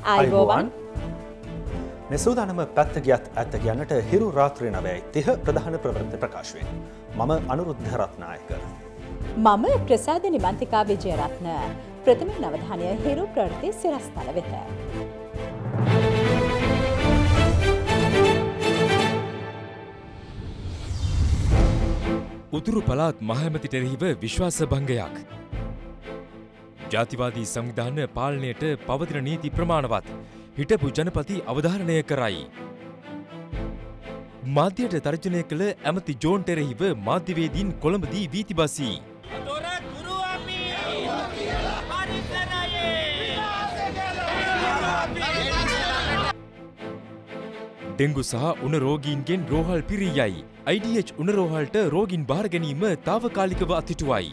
ආයුබෝවන් මෙසූදානම පැත්ත ගියත් ඇත්ත කියන්නට හිරු රාත්‍රී 9:30 ප්‍රධාන ප්‍රවෘත්ති ප්‍රකාශයෙන් මම අනුරුද්ධ රත්නායක මම ප්‍රසාද නිමන්තිකා විජයරත්න ප්‍රථම නවධානය හිරු ප්‍රවෘත්ති සිරස්තල වෙත උතුරු පළාත් මහඇමතිට එරෙහිව විශ්වාස භංගයක්. ජාතිවාදී සංවිධාන පාලනයට පවතින නීති ප්‍රමාණවත් හිටපු ජනපති අවධාරණය කරයි. මාධ්‍යයට තර්ජනය කළ ඇමති ජෝන්ට එරෙහිව මාධ්‍යවේදීන් කොළඹදී වීති බසී. ඩෙංගු සහ උණ රෝගීන්ගෙන් රෝහල් පිරී යයි. IDH උණ රෝහල්ට රෝගීන් බාර ගැනීම తాවකාලිකව අත්හිටුවයි.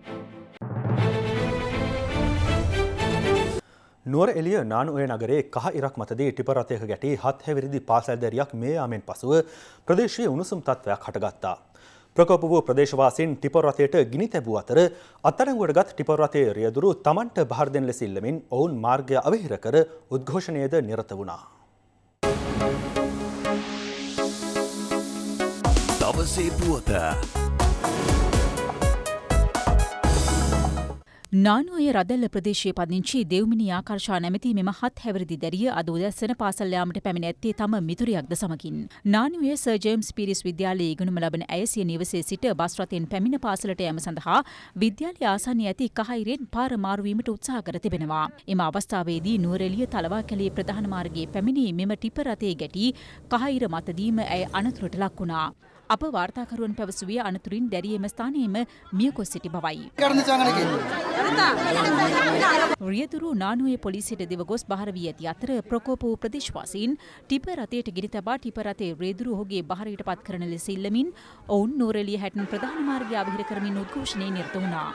නුවරඑළිය නානුඔය නගරයේ කහ ඉරක් මතදී ටිපර් රථයක ගැටී 7 හැවිරිදි පාසල් දැරියක් මේ යාමෙන් පසුව ප්‍රදේශයේ උණුසුම් තත්ත්වයක් හටගත්තා. ප්‍රකෝප වූ ප්‍රදේශවාසීන් ටිපර් රථයට ගිනි තැබූ අතර අත්අඩංගුවටගත් ටිපර් රථයේ රියදුරු තමන්ට බහර දෙන ලෙස ඉල්ලමින් ඔවුන් මාර්ගය අවහිර කර උද්ඝෝෂණයේද නිරත වුණා. දවසේ පුවත නානුඔය රදැල්ල ප්‍රදේශයේ පදිංචි දෙව්මිනි ආකර්ෂා නැමැති මෙම 7 හැවිරිදි දැරිය අද උදැසන පාසල් යාමට පැමිණ ඇත්තේ තම මිතුරියක්ද සමගින්. නානුඔය සර් ජේම්ස් පීරිස් විද්‍යාලයේ ඉගෙනුම ලබන ඇය සිය නිවසේ සිට බස් රථයෙන් පැමිණ පාසලට යාම සඳහා විද්‍යාලය ආසන්නයේ ඇති කහයිරෙන් පාර මාරු වීමට උත්සාහ කර තිබෙනවා. එම අවස්ථාවේදී නුවරඑළිය තලවාකැලේ ප්‍රධාන මාර්ගයේ පැමිණි මෙම ටිපර් රථයේ ගැටි කහයිර මතදීම ඇය අනතුරට ලක් වුණා. අප වාර්තාකරුවන් පැවසුවේ අනතුරින් දැරිය එම ස්ථානයේම මිය ගොස් සිටි බවයි. රියදුරු නානුවේ පොලිසියට දිව ගොස් බහර වී ඇති අතර ප්‍රකෝප වූ ප්‍රදේශවාසීන් ටිපර් රථයට ගිනි තබා ටිපර් රථයේ රියදුරු ඔහුගේ බහරයට පත් කරන ලෙස ඉල්ලමින් ඔවුන් නුවරඑළිය හැටන් ප්‍රධාන මාර්ගය අවහිර කරමින් උද්ඝෝෂණයේ නිරත වුණා.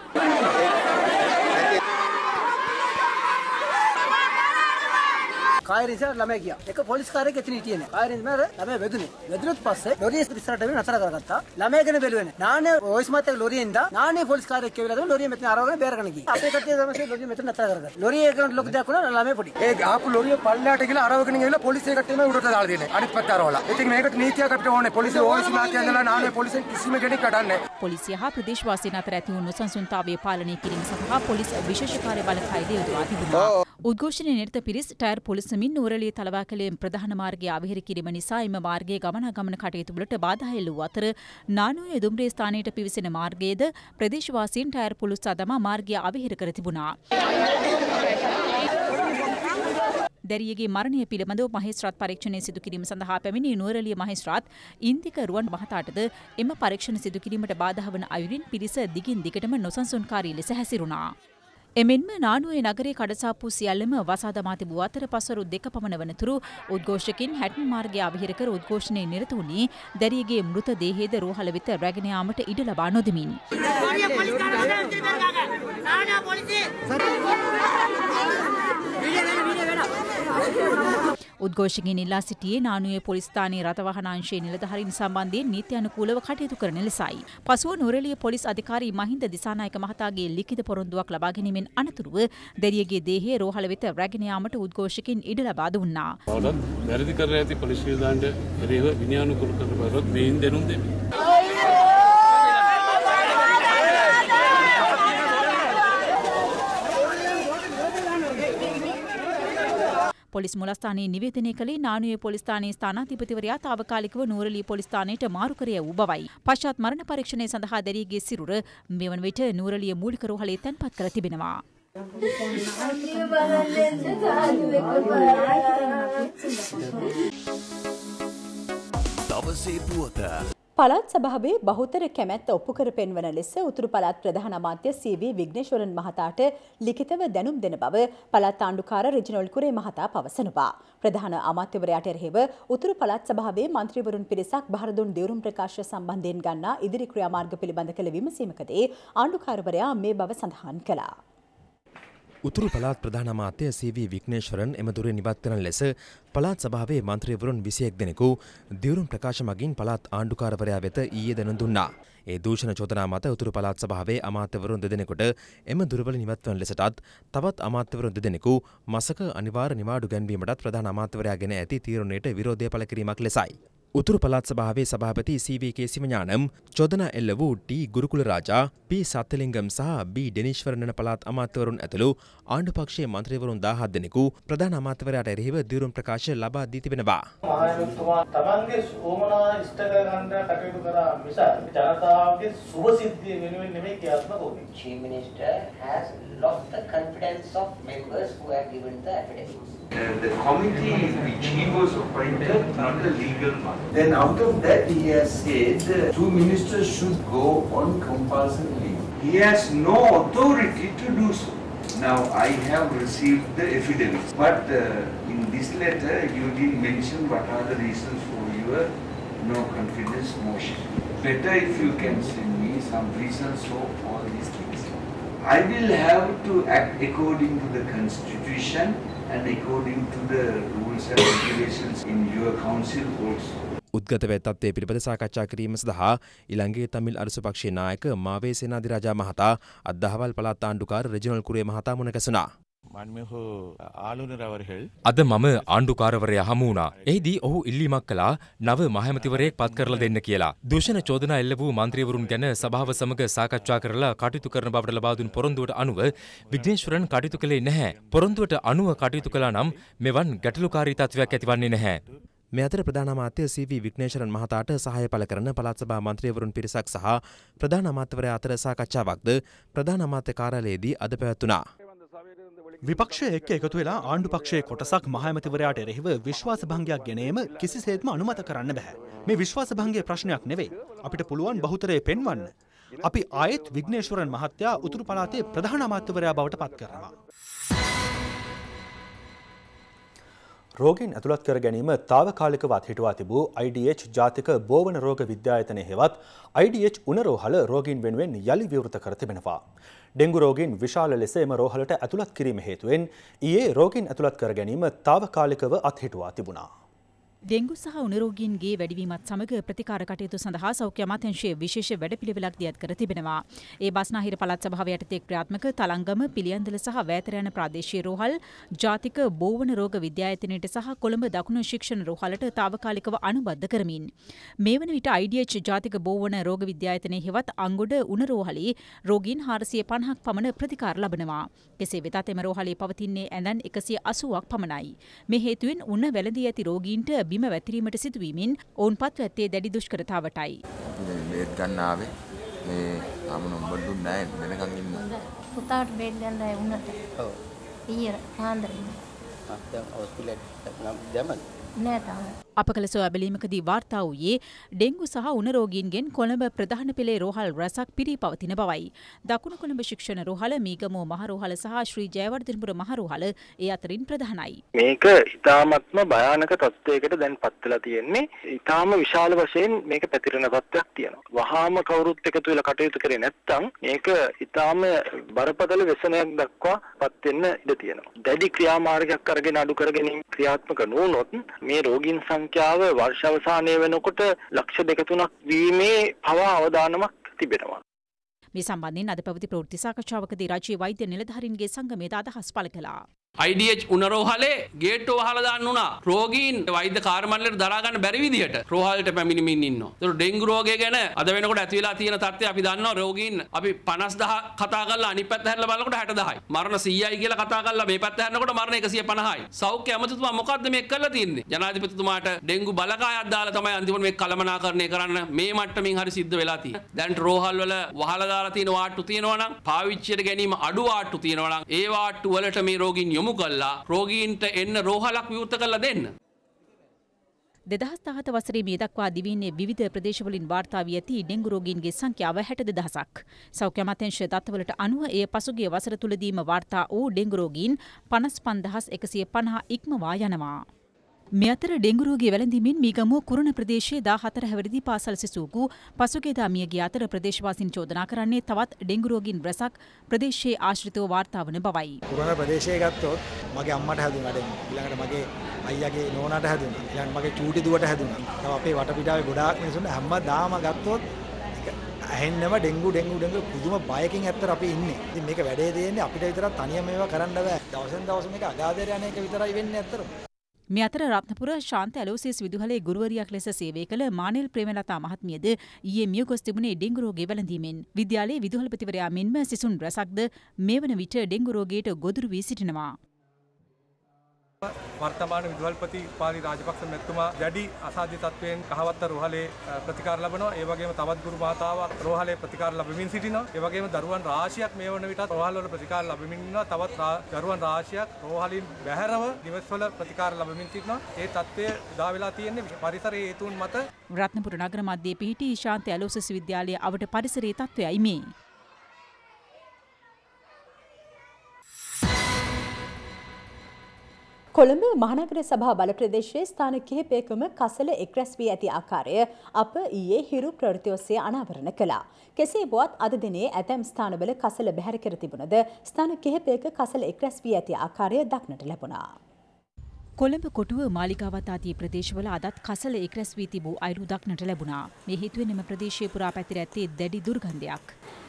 කායරින් ඉස්සරහට ළමයි ගියා. එක පොලිස් කාර්යයක් එතන හිටියේ නෑ. කායරින් මර ළමයි වැදුනේ. වැදුනොත් පස්සේ ලොරිය ඉස්සරහට වෙන නතර කරගත්තා. ළමයි ගැන බැලුවේ නෑ. නානේ වොයිස් මාත් එක්ක ලොරියෙන් ඉඳා නානේ පොලිස් කාර්යයක් කියලා තමයි ලොරිය මෙතන අරගෙන බේරගෙන ගියේ. අපේ කට්ටිය තමයි ලොරිය මෙතන නතර කරගත්තා. ලොරිය එකකට ලොකු දෙයක් වුණා ළමයි පොඩි. ඒ ආපු ලොරිය පල්ලයට ගිහලා අරවගෙන ගිහලා පොලිසිය කට්ටියම උඩට දාලා දෙන්නේ. අනිත් පැත්ත අරවලා. ඉතින් මේකට නීතියක් අපිට ඕනේ. පොලිසිය වොයිස් මාත් ඇඳලා නානේ පොලිසියෙන් කිසිම කෙනෙක් කඩන්නේ නෑ. පොලිසිය හා ප්‍රදේශවාසීන් අතර ඇති වූ නොසන්සුන්තාවය පාලනය කිරීම සඳහා පොලිස් විශේෂ කාර්ය බලකායද යොදවා තිබුණා. උද්ඝෝෂණයේ නිරත පිරිස් ටයර් පොලිසමින් නුවරඑළිය තලවාකැලේ ප්‍රධාන මාර්ගය අවහිර කිරීම නිසා එම මාර්ගයේ ගමනාගමන කටයුතු වලට බාධා එල්ල වූ අතර නානුවේ දුම්රිය ස්ථානයට පිවිසෙන මාර්ගයේද ප්‍රදේශවාසීන් ටයර් පොලිස් සදමා මාර්ගය අවහිර කර තිබුණා. දැරියගේ මරණය පිළිබඳව මහේස්ත්‍රාත් පරීක්ෂණය සිදු කිරීම සඳහා පැමිණි නුවරඑළිය මහේස්ත්‍රාත් ඉන්දික රුවන් මහතාටද එම පරීක්ෂණ සිදු කිරීමට බාධා වන අයුරින් පිරිස දිගින් දිගටම නොසන්සුන්කාරී ලෙස හැසිරුණා. එමෙන්ම නානුවේ නගරයේ කඩසාප්පු සියල්ලම වසා දමා තිබූ අතර පසරු 2 පමණ වනතුරු උද්ඝෝෂකින් හැටන් මාර්ගය අවහිර කර උද්ඝෝෂණයේ නිරත වුණේ දැරියගේ මෘත දේහයද රෝහල වෙත රැගෙන යාමට ඉඩ ලබා නොදෙමින්. උද්ඝෝෂකයින් ඉල්ලා සිටියේ නානුවේ පොලිස් ස්ථානයේ රථවාහන අංශයේ නිලධාරීන් සම්බන්ධයෙන් නීත්‍යානුකූලව කටයුතු කරන ලෙසයි. පසුව නුවරඑළිය පොලිස් අධිකාරී මහින්ද දිසානායක මහතාගේ ලිඛිත පොරොන්දුවක් ලබා ගැනීමෙන් අනතුරුව දැරියගේ දේහය රෝහල වෙත රැගෙන යාමට උද්ඝෝෂකයින් ඉඩ ලබා දුන්නා. වැරදි කර ඇති පොලිස් නිලධාරීන්ට එරෙහිව විනයානුකූල කරන බවත් මෙයින් දැනුම් දෙමි. පොලිස් මුලස්ථානයේ නිවේදනය කළේ නානුවේ පොලිස් ස්ථානයේ ස්ථානාධිපතිවරයා තාවකාලිකව නුවරඑළිය පොලිස් ස්ථානයට මාරු කර වූ බවයි. පශ්චාත් මරණ පරීක්ෂණය සඳහා දැරියගේ සිරුර මෙවන විට නුවරඑළිය මූලික රෝහලේ තැන්පත් කර තිබෙනවා. දවසේ පුවත පළාත් සභාවේ බහුතර කැමැත්ත ඔප්පු කර පෙන්වන ලෙස උතුරු පළාත් ප්‍රධාන අමාත්‍ය සී.වී. විග්නේශ්වරන් මහතාට ලිඛිතව දැනුම් දෙන බව පළාත් ආණ්ඩුකාර රිජිනෝල් කුරේ මහතා පවසනවා. ප්‍රධාන අමාත්‍යවරයාට එරෙහිව උතුරු පළාත් සභාවේ මන්ත්‍රීවරුන් පිරිසක් බහර දුන් දියුරුම් ප්‍රකාශ සම්බන්ධයෙන් ගන්නා ඉදිරි ක්‍රියාමාර්ග පිළිබඳ කළ විමසීමකදී ආණ්ඩුකාරවරයා මේ බව සඳහන් කළා. උතුරු පළාත් ප්‍රධාන අමාත්‍ය සී.වී. විග්නේශ්වරන් එම දුරෙන් ඉවත් කරන ලෙස පළාත් සභාවේ මන්ත්‍රීවරුන් 21 දෙනෙකු දිවුරුම් ප්‍රකාශ මගින් පළාත් ආණ්ඩුකාරවරයා වෙත ඊයේ දැනුම් දුන්නා. ඒ දූෂණ චෝදනා මත උතුරු පළාත් සභාවේ අමාත්‍යවරුන් දෙදෙනෙකුට එම දුරවලින් ඉවත් වන ලෙසටත් තවත් අමාත්‍යවරුන් දෙදෙනෙකු මසක අනිවාර්ය නිවාඩු ගැන්වීමටත් ප්‍රධාන අමාත්‍යවරයා ගෙන ඇති තීරණයට විරෝධය පළ කිරීමක් ලෙසයි. උතුරු පළාත් සභාවේ සභාපති සී.වී.කේ සිමඥානම් චෝදනා එල්ල වූ ටී ගුරුකුල රාජා පී සත්‍යලිංගම් සහ බී ඩෙනිශ්වරන් යන පළාත් අමාත්‍යවරුන් ඇතුළු ආණ්ඩු පක්ෂයේ මන්ත්‍රීවරුන් 17 දෙනෙකු ප්‍රධාන අමාත්‍යවරයාට එරෙහිව දිවුරුම් ප්‍රකාශ ලබා දී තිබෙනවා. මහායුක්තතුමා තමන්ගේ ඕමනා ඉෂ්ට කරගන්න කටයුතු කරා මිස ජනතාවගේ සුභ සිද්ධිය වෙනුවෙන් නෙමෙයි ක්‍රියාත්මක වුනේ. Chief Minister has lost the confidence of members who have given the affidavits. The committee which he was appointed, not a legal one. Then out of that he has said two ministers should go on compulsory leave. He has no authority to do so. Now I have received the evidence, but in this letter you didn't mention what are the reasons for your no confidence motion. Better if you can send me some reasons for all these things. I will have to act according to the constitution and according to the rules and regulations in your council also. උද්ගත වේ තත්ත්වයේ පිළිබඳ සාකච්ඡා කිරීම සඳහා ඉලංගේ තමිල් අරසු පක්ෂයේ නායක මාවේ සේනාධිරාජා මහතා අද්දහවල් පළාත් ආණ්ඩුකාර රෙජිනල් කුරේ මහතා මුණ ගැසුණා. අද මම ආණ්ඩුකාරවරයා හමු වුණා. එහිදී ඔහු ඉල්ලීමක් කළා නව මහමැතිවරයෙක් පත් කරලා දෙන්න කියලා. දූෂණ චෝදනා එල්ල වූ මන්ත්‍රීවරුන් ගැන සභාව සමග සාකච්ඡා කරලා කටයුතු කරන බවට ලබා දුන් පොරොන්දුවට අනුව විග්නේශ්වරන් කටයුතු කළේ නැහැ. පොරොන්දුවට අනුව කටයුතු කළා නම් මෙවන් ගැටලුකාරී තත්ත්වයක් ඇතිවන්නේ නැහැ. මේ අතර ප්‍රධාන අමාත්‍ය සී.වී. විග්නේශ්වරන් මහතාට සහාය පළ කරන පළාත් සභා මන්ත්‍රීවරුන් පිරිසක් සහ ප්‍රධාන අමාත්‍යවරයා අතර සාකච්ඡාවක්ද ප්‍රධාන අමාත්‍ය කාර්යාලයේදී අද පැවැත්වුණා. විපක්ෂය එක්ක එකතු වෙලා ආණ්ඩු පක්ෂයේ කොටසක් මහමැතිවරයාට එරෙහිව විශ්වාස භංගයක් ගෙනීම කිසිසේත්ම අනුමත කරන්න බෑ. මේ විශ්වාස භංගයේ ප්‍රශ්නයක් නෙවෙයි. අපිට පුළුවන් බහුතරය පෙන්වන්න. අපි ආයෙත් විග්නේශ්වරන් මහත්තයා උතුරු පළාතේ ප්‍රධාන අමාත්‍යවරයා බවට පත් කරනවා. රෝගීන් ඇතුළත් කර ගැනීම తాවකාලිකව අත්හිටුවා තිබූ IDH ජාතික බෝවන රෝග විද්‍යායතනය හෙවත් IDH උණ රෝහල රෝගීන් වෙනුවෙන් යලි විවෘත කර තිබෙනවා. ඩෙංගු රෝගීන් විශාල ලෙස එම රෝහලට ඇතුළත් කිරීම හේතුවෙන් ඊයේ රෝගීන් ඇතුළත් කර ගැනීම తాවකාලිකව අත්හිටුවා තිබුණා. ඩෙංගු සහ උණ රෝගීන්ගේ වැඩිවීමත් සමග ප්‍රතිකාර කටයුතු සඳහා සෞඛ්‍ය අමාත්‍යාංශයේ විශේෂ වැඩපිළිවෙලක් දියත් කර තිබෙනවා. ඒ බස්නාහිර පළාත් සභාව යටතේ ක්‍රියාත්මක තලංගම, පිළියන්දල සහ වෑතර යන ප්‍රාදේශීය රෝහල්, ජාතික බෝවන රෝග විද්‍යායතනයට සහ කොළඹ දකුණු ශික්ෂණ රෝහලට తాවකාලිකව අනුබද්ධ කරමින් මේ වන විට IDH ජාතික බෝවන රෝග විද්‍යායතනයේ හෙවත් අංගොඩ උණ රෝහලේ රෝගීන් 450ක් පමණ ප්‍රතිකාර ලබනවා. කෙසේ වෙතත් එම රෝහලේ පවතින්නේ ඇඳන් 180ක් පමණයි. මේ හේතුවෙන් උණ වැළඳී ඇති රෝගීන්ට බිම වැතිරීමට සිදුවීමෙන් ඔවුන් පත් ඇත්තේ දැඩි දුෂ්කරතාවටයි. බේත් ගන්න ආවේ මේ ආමන උඹට දුන්නේ නැහැ වෙනකන් ඉන්න. පුතාට බේත් ගන්න ආවේ උන්නට. ඔව්. ඊයර ආන්දරින්. දැන් හොස්පිටල් නම් දැමන්. නෑ තාම. අප කළ සොයා බැලීමකදී වාර්තා වූයේ ඩෙංගු සහ උණ රෝගීන්ගෙන් කොළඹ ප්‍රධාන පෙළේ රෝහල් රැසක් පිරී පවතින බවයි. දකුණු කොළඹ ශික්ෂණ රෝහල, මීගමුව මහ රෝහල සහ ශ්‍රී ජයවර්ධනපුර මහ රෝහල ඒ අතරින් ප්‍රධානයි. මේක ඉතාමත්ම භයානක තත්ත්වයකට දැන් පත් වෙලා තියෙන්නේ. ඉතාම විශාල වශයෙන් මේක පැතිරෙන තත්ත්වයක් තියෙනවා. වහාම කවුරුත් එකතු වෙලා කටයුතු කරේ නැත්නම් මේක ඉතාම බරපතල व्यसනයක් දක්වා පත් වෙන්න ඉඩ තියෙනවා. දැඩි ක්‍රියාමාර්ගයක් අරගෙන අඩු කර ගැනීම ක්‍රියාත්මක නොවුනොත් මේ රෝගීන් සංඛ්‍යාව වර්ෂ අවසානයේ වෙනකොට ලක්ෂ 2-3ක් වීමේ පවා අවදානමක් තිබෙනවා. මේ සම්බන්ධයෙන් අද පැවති ප්‍රවෘත්ති සාකච්ඡාවකදී රාජ්‍ය වෛද්‍ය නිලධාරීන්ගේ සංගමයේ අදහස් පළ කළා. IDH උණ රෝහලේ ගේට්ටුව වහලා දාන්න උනා. රෝගීන් වෛද්‍ය කාර්යාලයට දරා ගන්න බැරි විදියට රෝහලට පැමිණෙමින් ඉන්නවා. ඒතර ඩෙන්ගු රෝගය ගැන අද වෙනකොට ඇති වෙලා තියෙන තත්ත්වය අපි දන්නවා. රෝගීන් අපි 50000 කතා කරලා අනිත් පැත්ත හැරලා බලනකොට 60000යි. මරණ 100යි කියලා කතා කරලා මේ පැත්ත හැරනකොට මරණ 150යි. සෞඛ්‍ය අමාත්‍යතුමා මොකද්ද මේක කරලා තියෙන්නේ? ජනාධිපතිතුමාට ඩෙන්ගු බලකායක් දාලා තමයි අන්තිමට මේ කළමනාකරණය කරන්න මේ මට්ටමින් හරි සිද්ධ වෙලා තියෙන්නේ. දැන් රෝහල් වල වහලා දාලා තියෙන වාට්ටු තියෙනවා නම් පාවිච්චියට ගැනීම අඩු වාට්ටු තියෙනවා නම් ඒ වාට්ටු වලට මේ රෝගීන් යොමු කළා රෝගීන්ට එන්න රෝහලක් විවෘත කරලා දෙන්න. 2017 වසරේ මේ දක්වා දිවයිනේ විවිධ ප්‍රදේශවලින් වාර්තා වී ඇති ඩෙංගු රෝගීන්ගේ සංඛ්‍යාව 62000ක්. සෞඛ්‍ය අමාත්‍යාංශ දත්තවලට අනුව එය පසුගිය වසර තුලදීම වාර්තා වූ ඩෙංගු රෝගීන් 55150 ඉක්මවා යනවා. මේ අතර ඩෙංගු රෝගය වැළඳීමෙන් මීගමුව කුරුණ ප්‍රදේශයේ 14 හැවිරිදි පාසල් සිසුවෙකු පසුගියදා මිය ගිය අතර ප්‍රදේශවාසීන් චෝදනා කරන්නේ තවත් ඩෙංගු රෝගීන් රැසක් ප්‍රදේශයේ ආශ්‍රිතව වාර්තා වන බවයි. කුරුණ ප්‍රදේශයේ ගත්තොත් මගේ අම්මට හැදුණා ඩෙංගු. ඊළඟට මගේ අයියාගේ නෝනාට හැදුණා. ඊළඟට මගේ චූටි දුවට හැදුණා. තව අපේ වටපිටාවේ ගොඩාක් මිනිසුන්ට හැමදාම ගත්තොත් ඇහෙන්නම ඩෙංගු පුදුම බයකින් ඇත්තට අපි ඉන්නේ. ඉතින් මේක වැඩේ දෙන්නේ අපිට විතරක් තනියම මේවා කරන්න බෑ. දවසෙන් දවස මේක අගාධයට යන එක විතරයි වෙන්නේ ඇත්තටම. මේ අතර රත්නපුර ශාන්ත ඇලෝසිස් විදුහලේ ගුරුවරියක් ලෙස සේවය කළ මානෙල් ප්‍රේමලතා මහත්මියද ඊයේ මිය ගොස් තිබුණේ ඩෙංගු රෝගය වැළඳීමෙන්. විද්‍යාලයේ විදුහල්පතිවරයා මෙන්ම සිසුන් රැසක්ද මේ වන විට ඩෙංගු රෝගයට ගොදුරු වී සිටිනවා. වර්තමාන විදුහල්පති පාලි රාජපක්ෂ මැතිතුමා දැඩි අසාධ්‍ය තත්වයෙන් කහවත්ත රෝහලේ ප්‍රතිකාර ලබනවා. ඒ වගේම තවත් ගුරු මහතාවක් රෝහලේ ප්‍රතිකාර ලැබමින් සිටිනවා. ඒ වගේම දරුවන් රාශියක් මේ වන විටත් රෝහල් වල ප්‍රතිකාර ලැබමින් ඉන්නවා. තවත් දරුවන් රාශියක් රෝහලින් බැහැරව නිවෙස්වල ප්‍රතිකාර ලැබමින් සිටිනවා. ඒ තත්ත්වය උදා වෙලා තියෙන්නේ පරිසරයේ හේතුන් මත. රත්නපුර නගර මැදයේ පිහිටි ශාන්ත ඇලෝසිස් විද්‍යාලයේ අවට පරිසරයේ තත්ත්වයයි මේ. කොළඹ මහනගර සභා බල ප්‍රදේශයේ ස්ථාන කිහිපයකම කසල එක්රැස් වී ඇති ආකාරය අප ඊයේ හිරු ප්‍රවෘත්ති ඔස්සේ අනාවරණ කළා. කෙසේ වුවත් අද දිනේ ඇතැම් ස්ථානවල කසල බැහැර කර තිබුණද ස්ථාන කිහිපයක කසල එක්රැස් වී ඇති ආකාරය දක්නට ලැබුණා. කොළඹ කොටුව මාලිගාවත් ආදී ප්‍රදේශවල අදත් කසල එක්රැස් වී තිබූ අයුරු දක්නට ලැබුණා. මේ හේතුවෙන් එම ප්‍රදේශයේ පුරා පැතිර ඇත්තේ දැඩි දුර්ගන්ධයක්.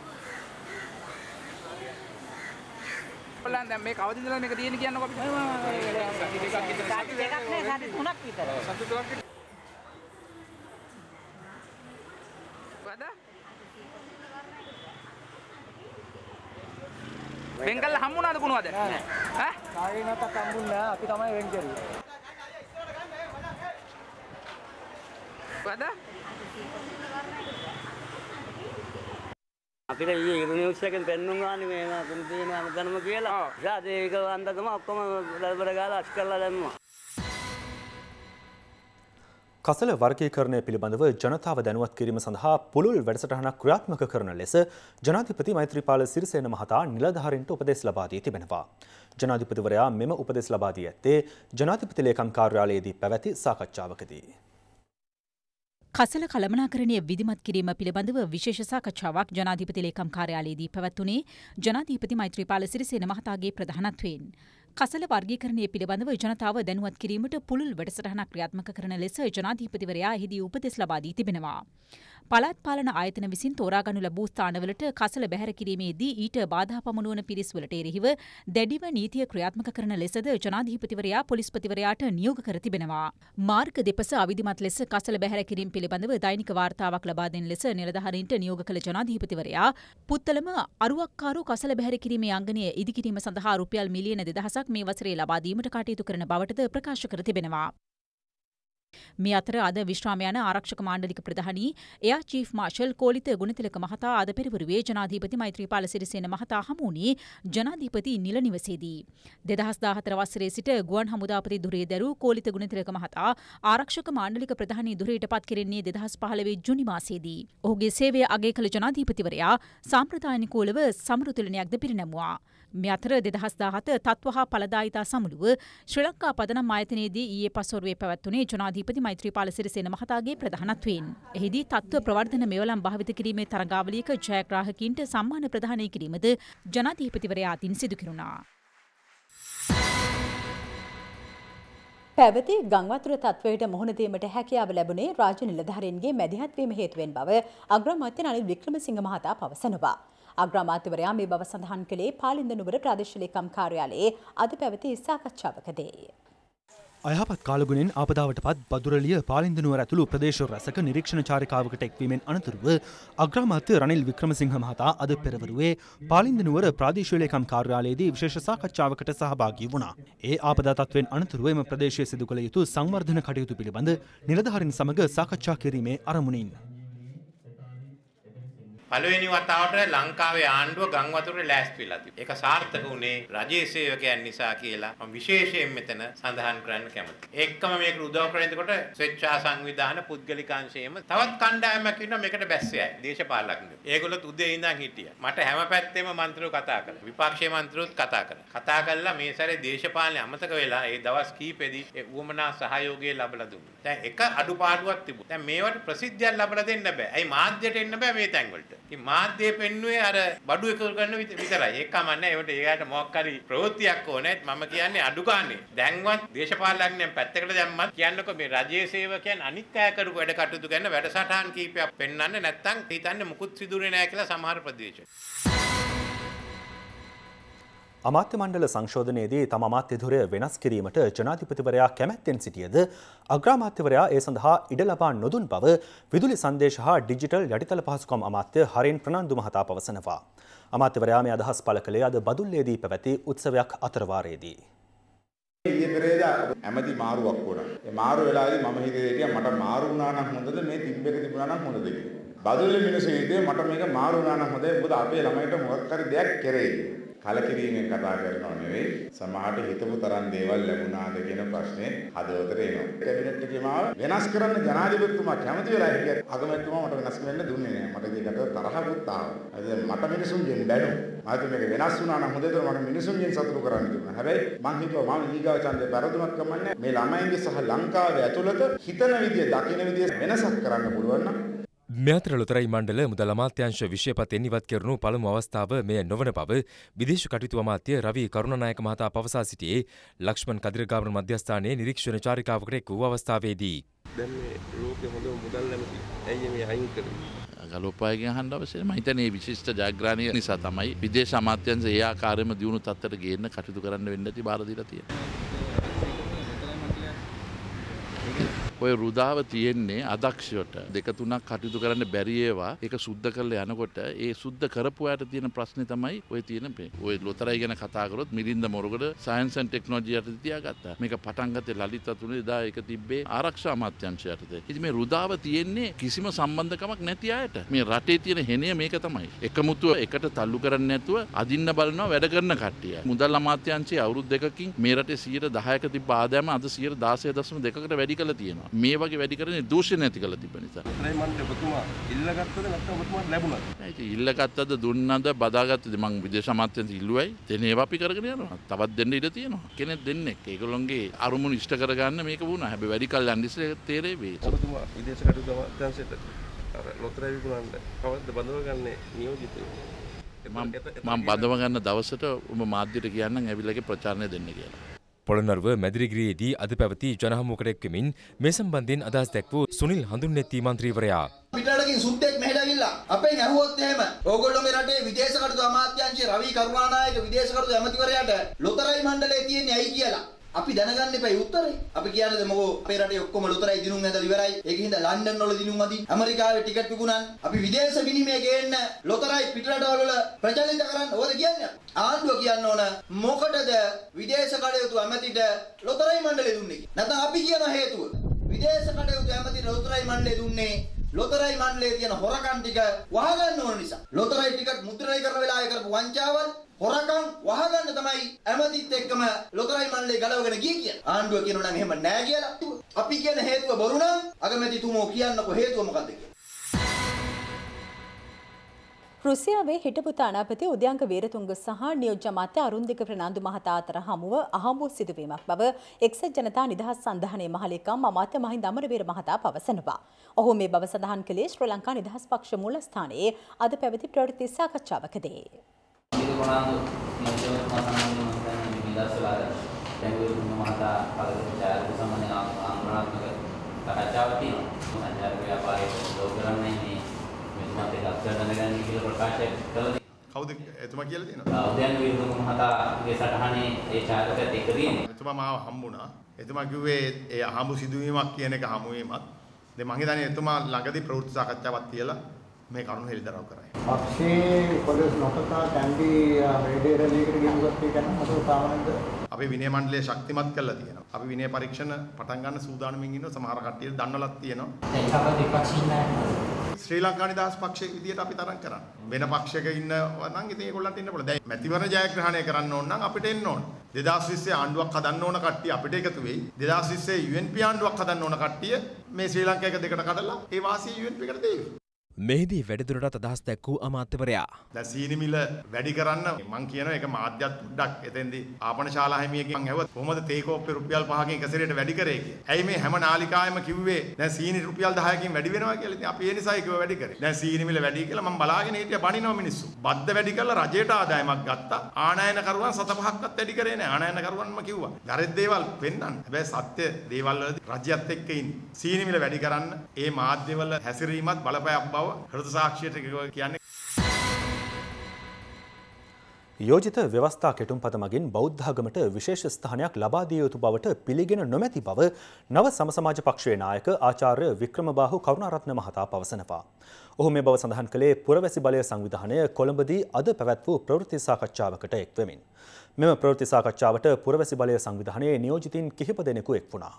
බලන්න දැන් මේ කවද ඉඳලා මේක තියෙන්නේ කියන්නකො අපි. සති දෙකක් නේ සති තුනක් විතර. සති තුනක් විතර. වද? බෙන්ගල් හම්බුණාද කුණුවද? ඈ? කාගේ නැත්තක් හම්බුන්නේ නැහැ. අපි තමයි වෙන් කරුවේ. වද? අපිට ඊයේ ඉරු නිවුස් එකෙන් පෙන්නුම් ගානේ මේ තුන් තියෙන අනදනම කියලා. ඊට ඒක අන්දකම ඔක්කොම ලැබර ගාලා අස් කරලා දැම්මා. කසල වර්ගීකරණය පිළිබඳව ජනතාව දැනුවත් කිරීම සඳහා පුළුල් වැඩසටහනක් ක්‍රියාත්මක කරන ලෙස ජනාධිපති මෛත්‍රීපාල සිරිසේන මහතා නිලධාරීන්ට උපදෙස් ලබා දී තිබෙනවා. ජනාධිපතිවරයා මෙම උපදෙස් ලබා දී ඇත්තේ ජනාධිපති ලේකම් කාර්යාලයේදී පැවැති සාකච්ඡාවකදී. කසල කළමනාකරණය විධිමත් කිරීම පිළිබඳව විශේෂ සාකච්ඡාවක් ජනාධිපති ලේකම් කාර්යාලයේදී පැවැත්වුණේ ජනාධිපති මෛත්‍රීපාල සිරිසේන මහතාගේ ප්‍රධානත්වයෙන්. කසල වර්ගීකරණය පිළිබඳව ජනතාව දැනුවත් කිරීමට පුළුල් වැඩසටහනක් ක්‍රියාත්මක කරන ලෙස ජනාධිපතිවරයා එහිදී උපදෙස් ලබා දී තිබෙනවා. පළාත් පාලන ආයතන විසින් තෝරාගනු ලැබූ ස්ථානවලට කසල බැහැර කිරීමේදී ඊට බාධා පමුණුවන පිරිස්වලට එරෙහිව දැඩිව නීතිය ක්‍රියාත්මක කරන ලෙසද ජනාධිපතිවරයා පොලිස්පතිවරයාට නියෝග කර තිබෙනවා. මාර්ග දෙපස අවිධිමත් ලෙස කසල බැහැර කිරීම පිළිබඳව දෛනික වාර්තාවක් ලබා දෙන ලෙස නිලධාරීන්ට නියෝග කළ ජනාධිපතිවරයා පුත්තලම අරුවක්කාරු කසල බැහැර කිරීමේ අංගනය ඉදිකිරීම සඳහා රුපියල් මිලියන 2000ක් මේ වසරේ ලබා දීමට කටයුතු කරන බවටද ප්‍රකාශ කර තිබෙනවා. මේ අතර අද විශ්‍රාම යන ආරක්ෂක මාණ්ඩලික ප්‍රධානී එයා චීෆ් මාර්ෂල් කෝලිත ගුණතිලක මහතා අද පෙරවරුවේ ජනාධිපති මෛත්‍රීපාල සිරිසේන මහතා හමු වුණේ ජනාධිපති නිල නිවසේදී. 2014 වසරේ සිට ගුවන් හමුදාපති ධුරයේ දැරූ කෝලිත ගුණතිලක මහතා ආරක්ෂක මාණ්ඩලික ප්‍රධානී ධුරයට පත් කෙරෙන්නේ 2015 ජුනි මාසයේදී. ඔහුගේ සේවය අගය කළ ජනාධිපතිවරයා සාම්ප්‍රදායිකවලව සමෘතුලනයක්ද පිරිනැමුවා. මේ අතර 2017 තත්ත්ව හා ඵලදායිතා සමුළුව ශ්‍රී ලංකා පදනම් ආයතනයේදී ඊයේ පස්වරුවේ පැවැත්වුණේ ජනාධිපති මෛත්‍රීපාල සිරිසේන මහතාගේ ප්‍රධානත්වයෙන්. එහිදී තත්ත්ව ප්‍රවර්ධන මෙවලම් භාවිත කිරීමේ තරඟාවලියක ජයග්‍රාහකීන්ට සම්මාන ප්‍රදානය කිරීමද ජනාධිපතිවරයා අතින් සිදු කෙරුණා. පැවති ගංවතුර තත්වයට මුහුණ දීමට හැකියාව ලැබුණේ රාජ්‍ය නිලධාරීන්ගේ මැදිහත් වීම හේතුවෙන් බව අග්‍රාමාත්‍ය රනිල් වික්‍රමසිංහ මහතා පවසනවා. අග්‍රාමාත්‍යවරයා මේ බව සඳහන් කළේ පාලින්ද නුවර ප්‍රාදේශීය ලේකම් කාර්යාලයේ අද පැවති සාකච්ඡාවකදී. අයහපත් කාලගුණෙන් ආපදාවට පත් බදුරලිය පාලින්ද නුවර ඇතුළු ප්‍රදේශ රැසක නිරීක්ෂණ චාරිකාවකට එක්වීමෙන් අනතුරුව අග්‍රාමාත්‍ය රනිල් වික්‍රමසිංහ මහතා අද පෙරවරුවේ පාලින්ද නුවර ප්‍රාදේශීය ලේකම් කාර්යාලයේදී විශේෂ සාකච්ඡාවකට සහභාගී වුණා. ඒ ආපදා තත්ත්වෙන් අනතුරුව එම ප්‍රදේශයේ සිදු කළ යුතු සංවර්ධන කටයුතු පිළිබඳ නිලධාරීන් සමග සාකච්ඡා කිරීමේ අරමුණින් පළවෙනි වතාවට ලංකාවේ ආණ්ඩුව ගම් වතුරේ ලෑස්ති වෙලා තිබුණා. ඒක සාර්ථක වුණේ රජයේ සේවකයන් නිසා කියලා මම විශේෂයෙන් මෙතන සඳහන් කරන්න කැමතියි. ඒකම මේකට උදව් කරනකොට ස්වේච්ඡා සංවිධාන පුද්ගලිකාංශයේම තවත් කණ්ඩායමක් ඉන්නවා මේකට බැස්සෙයි. දේශපාලඥයෝ. ඒගොල්ලොත් උදේ ඉඳන් හිටියා. මට හැම පැත්තෙම මන්ත්‍රීව කතා කළා. විපක්ෂයේ මන්ත්‍රීවොත් කතා කළා. කතා කළා මේ සැරේ දේශපාලනේ අමතක වෙලා ඒ දවස් කීපෙදී ඒ උවමනා සහයෝගය ලැබලා දුන්නා. දැන් එක අඩුපාඩුවක් තිබුණා. දැන් මේවට ප්‍රසිද්ධියක් ලැබලා දෙන්න බෑ. ඇයි මාධ්‍යයට එන්න බෑ මේ තැන් වලට. ඉතින් මාධ්‍යය පෙන්නුවේ අර බඩු එකතු කරන විතරයි. ඒක කමන්නේ. ඒකට ඒකට මොකක් හරි ප්‍රවෘත්තියක් ඕනේ. මම කියන්නේ අඩු ගානේ. දැන්වත් දේශපාලඥයන් පැත්තකට දැම්මත් කියන්නකෝ මේ රජයේ සේවකයන් අනිත් අය කරපු වැඩ කටයුතු ගැන වැඩසටහන් කීපයක් පෙන්වන්න නැත්නම් හිතන්නේ මුකුත් සිදුුනේ නැහැ කියලා සමහර ප්‍රදේශ. අමාත්‍ය මණ්ඩල සංශෝධනයේදී තම අමාත්‍ය ධුරය වෙනස් කිරීමට ජනාධිපතිවරයා කැමැත්තෙන් සිටියද අග්‍රාමාත්‍යවරයා ඒ සඳහා ඉඩ ලබා නොදුන් බව විදුලි සංදේශ හා ඩිජිටල් යටිතල පහසුකම් අමාත්‍ය හරින් ප්‍රනාන්දු මහතා පවසනවා. අමාත්‍යවරයා මේ අදහස් පළ කළේ අද බදුල්ලේදී පැවති උත්සවයක් අතරවාරයේදී. ඊයේ පෙරේදා ඇමති මාරුවක් වුණා. ඒ මාරු වෙලාවේදී මම හිතේ මට මාරු වුණා නම් හොඳද මේ තිබ්බෙක තිබුණා නම් හොඳද කියලා. බදුල්ලේ මිනිස්සු හිතේ මට මේක මාරු වුණා නම් හොඳයි. මොකද අපේ ළමයිට මොකක් හරි දෙයක් කෙරෙයි. කලකිරීමෙන් කතා කරනව නෙවෙයි සමහරට හිතපු තරම් දේවල් ලැබුණාද කියන ප්‍රශ්නේ හදවතට එනවා. කැබිනට් එකේ මාව වෙනස් කරන්න ජනාධිපතිතුමා කැමති වෙලා හිටියත් අගමැතිතුමා මට වෙනස් කරන්න දුන්නේ නැහැ. මට ඒකට තරහකුත් ආවා. මට මිනිසුන්ගෙන් බැනුම්. මට මේක වෙනස් වුණා නම් හොඳට මට මිනිසුන්ගෙන් සතුටු කරන්න තිබුණා. හැබැයි මං හිතුවා මම ඊගාව ඡන්දේ පෙරදුමක් කමන්නේ මේ ළමයින්ගේ සහ ලංකාවේ ඇතුළත හිතන විදිය දකින විදිය වෙනසක් කරන්න පුළුවන් නම් මෙතර ලොතරැයි මණ්ඩල මුදල් අමාත්‍යාංශ විෂයපතෙන් ඉවත් කරනු පළමු අවස්ථාව මෙය නොවන බව විදේශ කටයුතු අමාත්‍ය රවි කරුණානායක මහතා පවසා සිටියේ ලක්ෂ්මන් කදිරගාමන මධ්‍යස්ථානයේ නිරීක්ෂණ චාරිකාවකට එක් වූ අවස්ථාවේදී. දැන් මේ ලෝකෙ හොඳ මුදල් නැමති ඇයි මේ අයින් කරන්නේ? ගලෝපායගෙන් අහන්න අවශ්‍යයි. මම හිතන්නේ මේ විශිෂ්ට ජයග්‍රහණය නිසා තමයි විදේශ අමාත්‍යාංශ ඒ ආකාරයෙන්ම දියුණු තත්ත්වයට ගේන්න කටයුතු කරන්න වෙන්න ඇති බාර දීලා තියෙනවා. ඔය රුදාව තියෙන්නේ අදක්ෂයට දෙක තුනක් කටයුතු කරන්න බැරි ඒවා ඒක සුද්ධ කරලා යනකොට ඒ සුද්ධ කරපු අයට තියෙන ප්‍රශ්නේ තමයි ඔය තියෙන ඔය ලොතරැයි ගැන කතා කරොත් Milinda Moragoda science and technology යටතේ තියාගත්තා. මේක පටන් ගත්තේ ලලිත අතුනේ එදා ඒක තිබ්බේ ආරක්ෂා අමාත්‍යාංශය යටතේ. ඉතින් මේ රුදාව තියෙන්නේ කිසිම සම්බන්ධකමක් නැති අයට. මේ රටේ තියෙන හෙණය මේක තමයි. එකමුතුව එකට තල්ලු කරන්නේ නැතුව අදින්න බලනවා වැඩ කරන කට්ටිය. මුදල් අමාත්‍යාංශයේ අවුරුදු දෙකකින් මේ රටේ 10%ක තිබ්බ ආදායම අද 16.2කට වැඩි කරලා තියෙනවා. මේ වගේ වැඩි කරන්නේ දූෂණය නැති කරලා තිබෙන නිසා. ලොතරැයි මණ්ඩල ඔබතුමා ඉල්ලගත්තද නැත්නම් ඔබතුමාට ලැබුණාද? ඉතින් ඉල්ලගත්තද දුන්නද බදාගත්තද මං විදේශ අමාත්‍යාංශ ඉල්ලුවයි. දෙන ඒවා අපි කරගෙන යනවා. තවත් දෙන්න ඉඩ තියෙනවා. කෙනෙක් දෙන්නෙක් ඒගොල්ලෝගේ අරමුණු ඉෂ්ට කරගන්න මේක වුණා. හැබැයි වැඩි කල් යන්න ඉස්සෙල්ලා තේරෙවි. ඔබතුමා විදේශ කටයුතු අමාත්‍යාංශයට අර ලොතරැයි විකුණන්න කවද්ද බඳවගන්නේ නියෝජිතයෝ? මම බඳව ගන්න දවසට ඔබ මාධ්‍යට කියන්නම් ඇවිල්ලාගේ ප්‍රචාරණය දෙන්න කියලා. පොළොන්නරුව මැදිරිගිරියේදී අද පැවති ජනහමුවකට එක්වමින් මේ සම්බන්ධයෙන් අදහස් දැක්වූ සුනිල් හඳුන්නෙත්ති මන්ත්‍රීවරයා. පිටරටකින් සුද්දෙක් මෙහෙට ඇවිල්ලා අපෙන් අහුවොත් එහෙම ඕගොල්ලෝගේ රටේ විදේශ කටයුතු අමාත්‍යාංශයේ රවි කරුණානායක විදේශ කටයුතු ඇමතිවරයාට ලොතරැයි මණ්ඩලයේ තියෙන්නේ ඇයි කියලා. අපි දැනගන්න එපා උත්තරේ. අපි කියන්නේ මොකෝ අපේ රටේ ඔක්කොම ලොතරැයි දිනුම් ඇදලා ඉවරයි. ඒකින්ද ලන්ඩන් වල දිනුම් අදින් ඇමරිකාවේ ටිකට් විකුණන්. අපි විදේශ විනිමය ගේන්න ලොතරැයි පිටරටවල වල ප්‍රචලිත කරන්න ඕද කියන්නේ. ආණ්ඩුව කියන්න ඕන මොකටද විදේශ කටයුතු ඇමතිට ලොතරැයි මණ්ඩලය දුන්නේ කියලා. නැත්නම් අපි කියන හේතුව. විදේශ කටයුතු ඇමතිට ලොතරැයි මණ්ඩලය දුන්නේ ලොතරැයි මණ්ඩලයේ තියෙන හොරකම් ටික වහගන්න ඕන නිසා. ලොතරැයි ටිකට් මුද්‍රණය කරන වෙලාවේ කරපු වංචාවල් හොරකම් වහගන්න තමයි ඇමතිත් එක්කම ලොතරැයි මණ්ඩලය ගලවගෙන ගියේ කියලා. ආණ්ඩුව කියනවා නම් එහෙම නෑ කියලා. අපි කියන හේතුව බොරු නම් අගමැතිතුමෝ කියන්නකෝ හේතුව මොකද්ද කියලා. රුසියාවේ හිටපු තානාපති උද්‍යංග වීරතුංග සහ නියෝජ්‍ය අමාත්‍ය අරුන්දික ප්‍රනාන්දු මහතා අතර හමුව අහඹු සිදුවීමක් බව එක්සත් ජනතා නිදහස් සන්ධානයේ මහලේකම් අමාත්‍ය මහින්ද අමරවීර මහතා පවසනවා. ඔහු මේ බව සඳහන් කළේ ශ්‍රී ලංකා නිදහස් පක්ෂ මූලස්ථානයේ අද පැවති ප්‍රවෘත්ති සාකච්ඡාවකදී. කවුද එතුමා කියලා තියෙනවා? උද්‍යංග වීරතුංග මහතාගේ සටහනේ ඒ ඡායාරකත් එක්ක තියෙනවා. එතුමා මාව හම්බුණා. එතුමා කිව්වේ ඒ හම්බු සිදුවීමක් කියන එක හමුවීමක්. දැන් මං හිතන්නේ එතුමා ළඟදී ප්‍රවෘත්ති සාකච්ඡාවක් තියලා මේ කරුණු හෙළිදරව් කරයි. පක්ෂයේ පොලිස් නොකතා කැන්ඩි රේඩියෝ රැලියකට ගෙනුවත් එක නම් අසල තාමනද අපි විනය මණ්ඩලය ශක්තිමත් කරලා තියෙනවා. අපි විනය පරීක්ෂණ පටන් ගන්න සූදානම්ින් ඉන්නවා. සමහර කට්ටිය දන්නලත් තියෙනවා. ශ්‍රී ලංකා නිදහස් පක්ෂයේ විදියට අපි තරම් කරන්නේ. වෙන පක්ෂයක ඉන්නවා නම් ඉතින් ඒගොල්ලන්ට ඉන්න පුළුවන්. දැන් මැතිවරණ ජයග්‍රහණය කරන්න ඕන නම් අපිට එන්න ඕන. 2020 ආණ්ඩුවක් හදන්න ඕන කට්ටිය අපිට එකතු වෙයි. 2020 UNP ආණ්ඩුවක් හදන්න ඕන කට්ටිය මේ ශ්‍රී ලංකා එක දෙකට කඩලා ඒ වාසිය UNP එකට දෙවි. මෙහිදී වැඩිදුරටත් අදහස් දැක්වූ අමාත්‍යවරයා. දැන් සීනි මිල වැඩි කරන්න මං කියනවා ඒක මාධ්‍යත් පොඩ්ඩක් එතෙන්දී ආපන ශාලා හිමියගෙන් මං ඇහුවා කොහොමද තේ කෝප්පේ රුපියල් 5කින් එක සැරේට වැඩි කරේ කියලා. ඇයි මේ හැම නාලිකාවෙම කිව්වේ දැන් සීනි රුපියල් 10කින් වැඩි වෙනවා කියලා. ඉතින් අපි ඒ නිසායි කිව්ව වැඩි කරේ. දැන් සීනි මිල වැඩි කියලා මං බලාගෙන හිටියා බනිනවා මිනිස්සු. බද්ද වැඩි කරලා රජයට ආදායමක් ගත්තා. ආනයනකරුවන් 7-5ක්වත් වැඩි කරේ නැහැ. ආනයනකරුවන්ම කිව්වා. ගරෙත් දේවල් පෙන්නන්න. හැබැයි සත්‍ය දේවල් වලදී රජයත් එක්ක ඉන්නේ. සීනි මිල වැඩි කරන්න ඒ මාධ්‍යවල හැසිරීමත් බලපෑයක් බව හෘද සාක්ෂියට කියන්නේ. යෝජිත ව්‍යවස්ථා කෙටුම්පත මගින් බෞද්ධ ආගමට විශේෂ ස්ථානයක් ලබා දිය යුතු බවට පිළිගෙන නොමැති බව නව සමසමාජ පක්ෂයේ නායක ආචාර්ය වික්‍රමබාහු කරුණාරත්න මහතා පවසනවා. ඔහු මේ බව සඳහන් කළේ පුරවැසි බලය සංවිධානය කොළඹදී අද පැවැත් වූ ප්‍රවෘත්ති සාකච්ඡාවකට එක් වෙමින්. මෙම ප්‍රවෘත්ති සාකච්ඡාවට පුරවැසි බලය සංවිධානයේ නියෝජිතින් කිහිප දෙනෙකු එක් වුණා.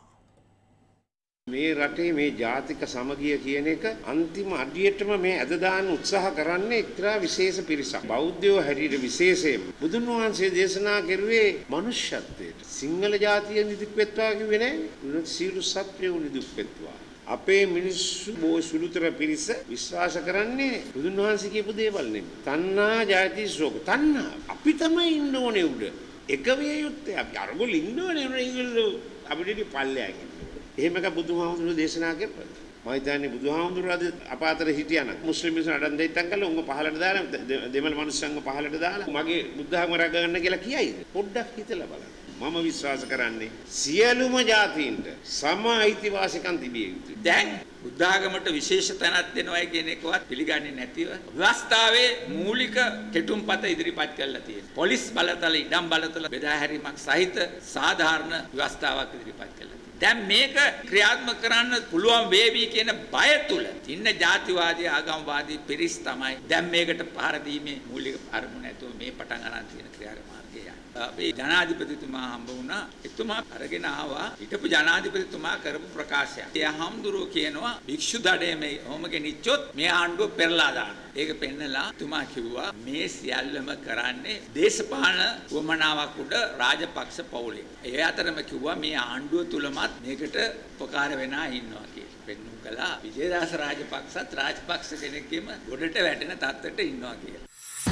මේ රටේ මේ ජාතික සමගිය කියන එක අන්තිම අඩියටම මේ අද දාන්න උත්සාහ කරන්නේ එක්තරා විශේෂ පිරිසක්. බෞද්ධයෝ හැටියට විශේෂයෙන් බුදුන් වහන්සේ දේශනා කරුවේ මනුෂ්‍යත්වයට. සිංහල ජාතිය නිදුක් වෙත්වා කිව්වේ නැහැ. සියලු සත්වයෝ නිදුක් වෙත්වා. අපේ මිනිස්සු බොහෝ සුළුතර පිරිස විශ්වාස කරන්නේ බුදුන් වහන්සේ කියපු දේවල් නෙමෙයි. තණ්හා ජාති ශෝක. තණ්හා අපි තමයි ඉන්න ඕනේ උඩ. එක වේ යුත්තේ අපි අරගොල්ල ඉන්න ඕනේ ඒගොල්ලෝ අපිට පල්ලෙයන්. එහෙම එක බුදුහාමුදුරුවෝ දේශනා කරපුවා. මම හිතන්නේ බුදුහාමුදුරුවෝ අද අප අතර හිටියනම් මුස්ලිම් මිනිස්සු අඩන් දෙයිත්තම් කළා උංග පහලට දාලා දෙමළ මිනිස්සුන්ව පහලට දාලා මගේ බුද්ධාගම රැකගන්න කියලා කියයිද? පොඩ්ඩක් හිතලා බලන්න. මම විශ්වාස කරන්නේ සියලුම ජාතීන්ට සම අයිතිවාසිකම් තිබිය යුතුයි. දැන් බුද්ධාගමට විශේෂ තැනක් දෙනවයි කියන එකවත් පිළිගන්නේ නැතිව ව්‍යවස්ථාවේ මූලික කෙටුම්පත ඉදිරිපත් කරලා තියෙනවා. පොලිස් බලතල ඉඩම් බලතල බෙදා හැරීමක් සහිත සාධාරණ ව්‍යවස්ථාවක් ඉදිරිපත් කළා. දැන් මේක ක්‍රියාත්මක කරන්න පුළුවන් වේවි කියන බය තුල ඉන්න ජාතිවාදී ආගම්වාදී පිරිස් තමයි දැන් මේකට පහර දීමේ මූලික අරමුණ ඇතුව මේ පටන් ගන්න තියෙන ක්‍රියාමාර්ගය. අපේ ජනාධිපතිතුමා හම්බ වුණා. එතුමා අරගෙන ආවා හිටපු ජනාධිපතිතුමා කරපු ප්‍රකාශයක්. ඒ හම්දුරෝ කියනවා භික්ෂු දඩේ මේ ඔහොමගේ නිච්චොත් මේ ආණ්ඩුව පෙරලා දානවා. ඒක පෙන්නලා තුමා කිව්වා මේ සියල්ලම කරන්නේ දේශපාලන වමනාවක් උඩ රාජපක්ෂ පවුලේ. ඒ අතරම කිව්වා මේ ආණ්ඩුව තුලමත් මේකට උපකාර වෙනා ඉන්නවා කියලා. පෙන්නුම් කළා විජේදාස රාජපක්ෂත් රාජපක්ෂ කෙනෙක්ගේම ගොඩට වැටෙන තත්ත්වයට ඉන්නවා කියලා.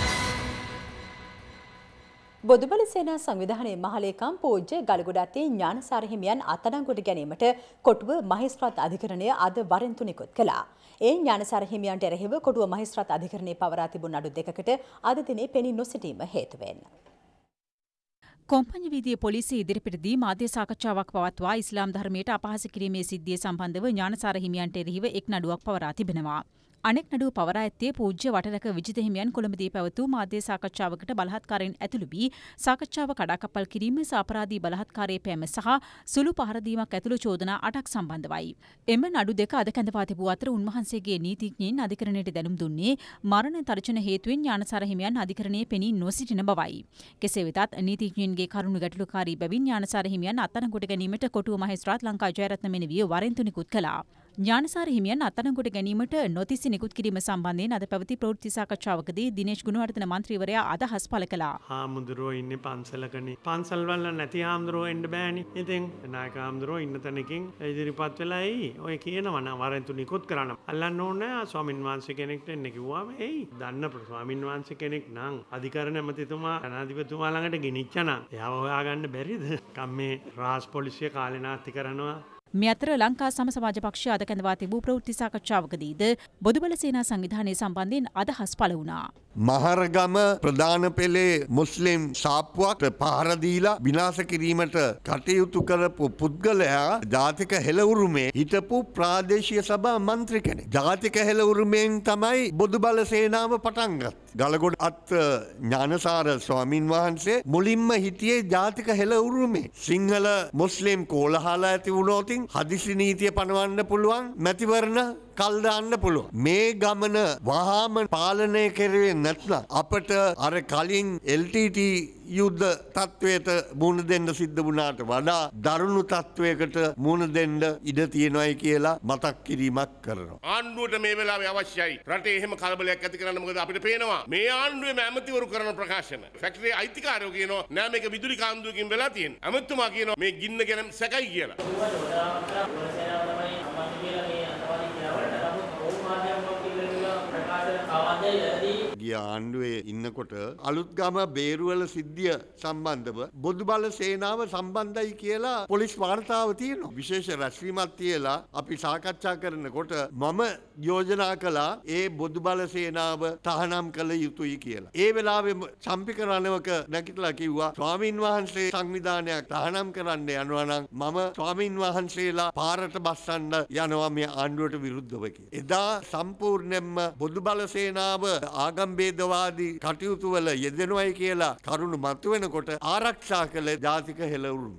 බොදුබල සේනා සංවිධානයේ මහලේකම් පූජ්‍ය ගලගොඩත්තේ ඥානසාර හිමියන් අත්අඩංගුවට ගැනීමට කොටුව මහේස්ත්‍රාත් අධිකරණය අද වරෙන්තු නිකුත් කළා. ඒ ඥානසාර හිමියන්ට එරෙහිව කොටුව මහේස්ත්‍රාත් අධිකරණයේ පවරා තිබුණු නඩු දෙකකට අද දිනේ පෙනී නොසිටීම හේතුවෙන්. කොම්පඤ්ඤ වීදියේ පොලිසිය ඉදිරිපිටදී මාධ්‍ය සාකච්ඡාවක් පවත්වා ඉස්ලාම් ධර්මයට අපහාස කිරීමේ සිද්ධිය සම්බන්ධව ඥානසාර හිමියන්ට එරෙහිව එක් නඩුවක් පවරා තිබෙනවා. අනෙක් නඩුව පවරා ඇත්තේ පූජ්‍ය වටරක විජිත හිමියන් කොළඹදී පැවතු මාධ්‍ය සාකච්ඡාවකට බලහත්කාරයෙන් ඇතුළු වී සාකච්ඡාව කඩාකප්පල් කිරීම සාපරාධී බලහත්කාරයේ පෑම සහ සුළු පහර දීමක් ඇතුළු චෝදනා 8ක් සම්බන්ධවයි. එම නඩු දෙක අද කැඳවා තිබූ අතර උන්වහන්සේගේ නීතිඥයින් අධිකරණයට දැනුම් දුන්නේ මරණ තර්ජන හේතුවෙන් ඥානසාර හිමියන් අධිකරණයේ පෙනී නොසිටින බවයි. කෙසේ වෙතත් නීතිඥයින්ගේ කරුණු ගැටලුකාරී බැවින් ඥානසාර හිමියන් අත්අඩංගුවට ගැනීමට කොටුව මහේස්ත්‍රාත් ලංකා ජයරත්න මෙනවිය වරෙන්තු නිකුත් කළා. ඥානසාර හිමියන් අත්අඩංගුවට ගැනීමට නොතිසි නිකුත් කිරීම සම්බන්ධයෙන් අද පැවති ප්‍රවෘත්ති සාකච්ඡාවකදී දිනේෂ් ගුණවර්ධන මන්ත්‍රීවරයා අදහස් පළ කළා. හාමුදුරුවෝ ඉන්නේ පන්සලකනේ. පන්සල් වල නැති හාමුදුරුවෝ එන්න බෑනේ. ඉතින් නායක හාමුදුරුවෝ ඉන්න තැනකින් ඉදිරිපත් වෙලා එයි. ඔය කියනවා නම් වරෙන්තු නිකුත් කරන්න. අල්ලන්න ඕනේ ස්වාමින් වහන්සේ කෙනෙක්ට එන්න කිව්වම එයි. දන්න ස්වාමින් වහන්සේ කෙනෙක් නම් අධිකරණ ඇමතිතුමා ජනාධිපතිතුමා ළඟට ගෙනිච්චනම් එයාව හොයාගන්න බැරිද? කම්මේ රාජ් පොලිසිය කාලේ නාස්ති කරනවා. මේ අතර ලංකා සමසමාජ පක්ෂය අද කැඳවා තිබූ ප්‍රවෘත්ති සාකච්ඡාවකදීද බොදුබල සේනා සංවිධානය සම්බන්ධයෙන් අදහස් පළ වුණා. මහරගම ප්‍රධාන පෙළේ මුස්ලිම් සාප්පුවක් පහර දීලා විනාශ කිරීමට කටයුතු කරපු පුද්ගලයා ජාතික හෙළඋරුමේ හිටපු ප්‍රාදේශීය සභා මන්ත්‍රී කෙනෙක්. ජාතික හෙළඋරුමෙන් තමයි බොදුබල සේනාව පටන් ගත්තේ. ගලගොඩ අත් ඥානසාර ස්වාමින් වහන්සේ මුලින්ම හිටියේ ජාතික හෙළඋරුමේ. සිංහල මුස්ලිම් කෝලහල ඇති වුණොත් හදිසි නීතිය පනවන්න පුළුවන් මැතිවරණ කල් දාන්න පුළුවන්. මේ ගමන වහාම පාලනය කෙරුවේ නැත්නම් අපට අර කලින් LTT යුද්ධ තත්වයට මුහුණ දෙන්න සිද්ධ වුණාට වඩා දරුණු තත්වයකට මුහුණ දෙන්න ඉඩ තියෙනවායි කියලා මතක් කිරීමක් කරනවා. ආණ්ඩුවට මේ වෙලාවේ අවශ්‍යයි රටේ එහෙම කලබලයක් ඇති කරන්න. මොකද අපිට පේනවා මේ ආණ්ඩුවේ ඇමතිවරු කරන ප්‍රකාශන. ෆැක්ටරි අයිතිකාරයෝ කියනවා නෑ මේක විදුලි කාන්දුවකින් වෙලා තියෙන. ඇමතුමා කියනවා මේ ගින්න ගැන සැකයි කියලා. ගිය ආණ්ඩුවේ ඉන්නකොට අලුත්ගම බේරුවල සිද්ධිය සම්බන්ධව බොදු බල සේනාව සම්බන්ධයි කියලා පොලිස් වාර්තාව තියෙනවා. විශේෂ රැස්වීමක් තියලා අපි සාකච්ඡා කරනකොට මම යෝජනා කළා ඒ බොදු බල සේනාව තහනම් කළ යුතුයි කියලා. ඒ වෙලාවේ චම්පික රණවක නැගිටලා කිව්වා ස්වාමින් වහන්සේ සංවිධානයක් තහනම් කරන්න යනවා නම් මම ස්වාමින් වහන්සේලා පාරට බස්සන්න යනවා මේ ආණ්ඩුවට විරුද්ධව කියලා. එදා සම්පූර්ණයෙන්ම බොදු බල සේනාව ආගම් බේදවාදී කටයුතු වල යෙදෙනවයි කියලා කරුණු මතුවෙනකොට ආරක්ෂා කළ ජාතික හෙළවුරුන්.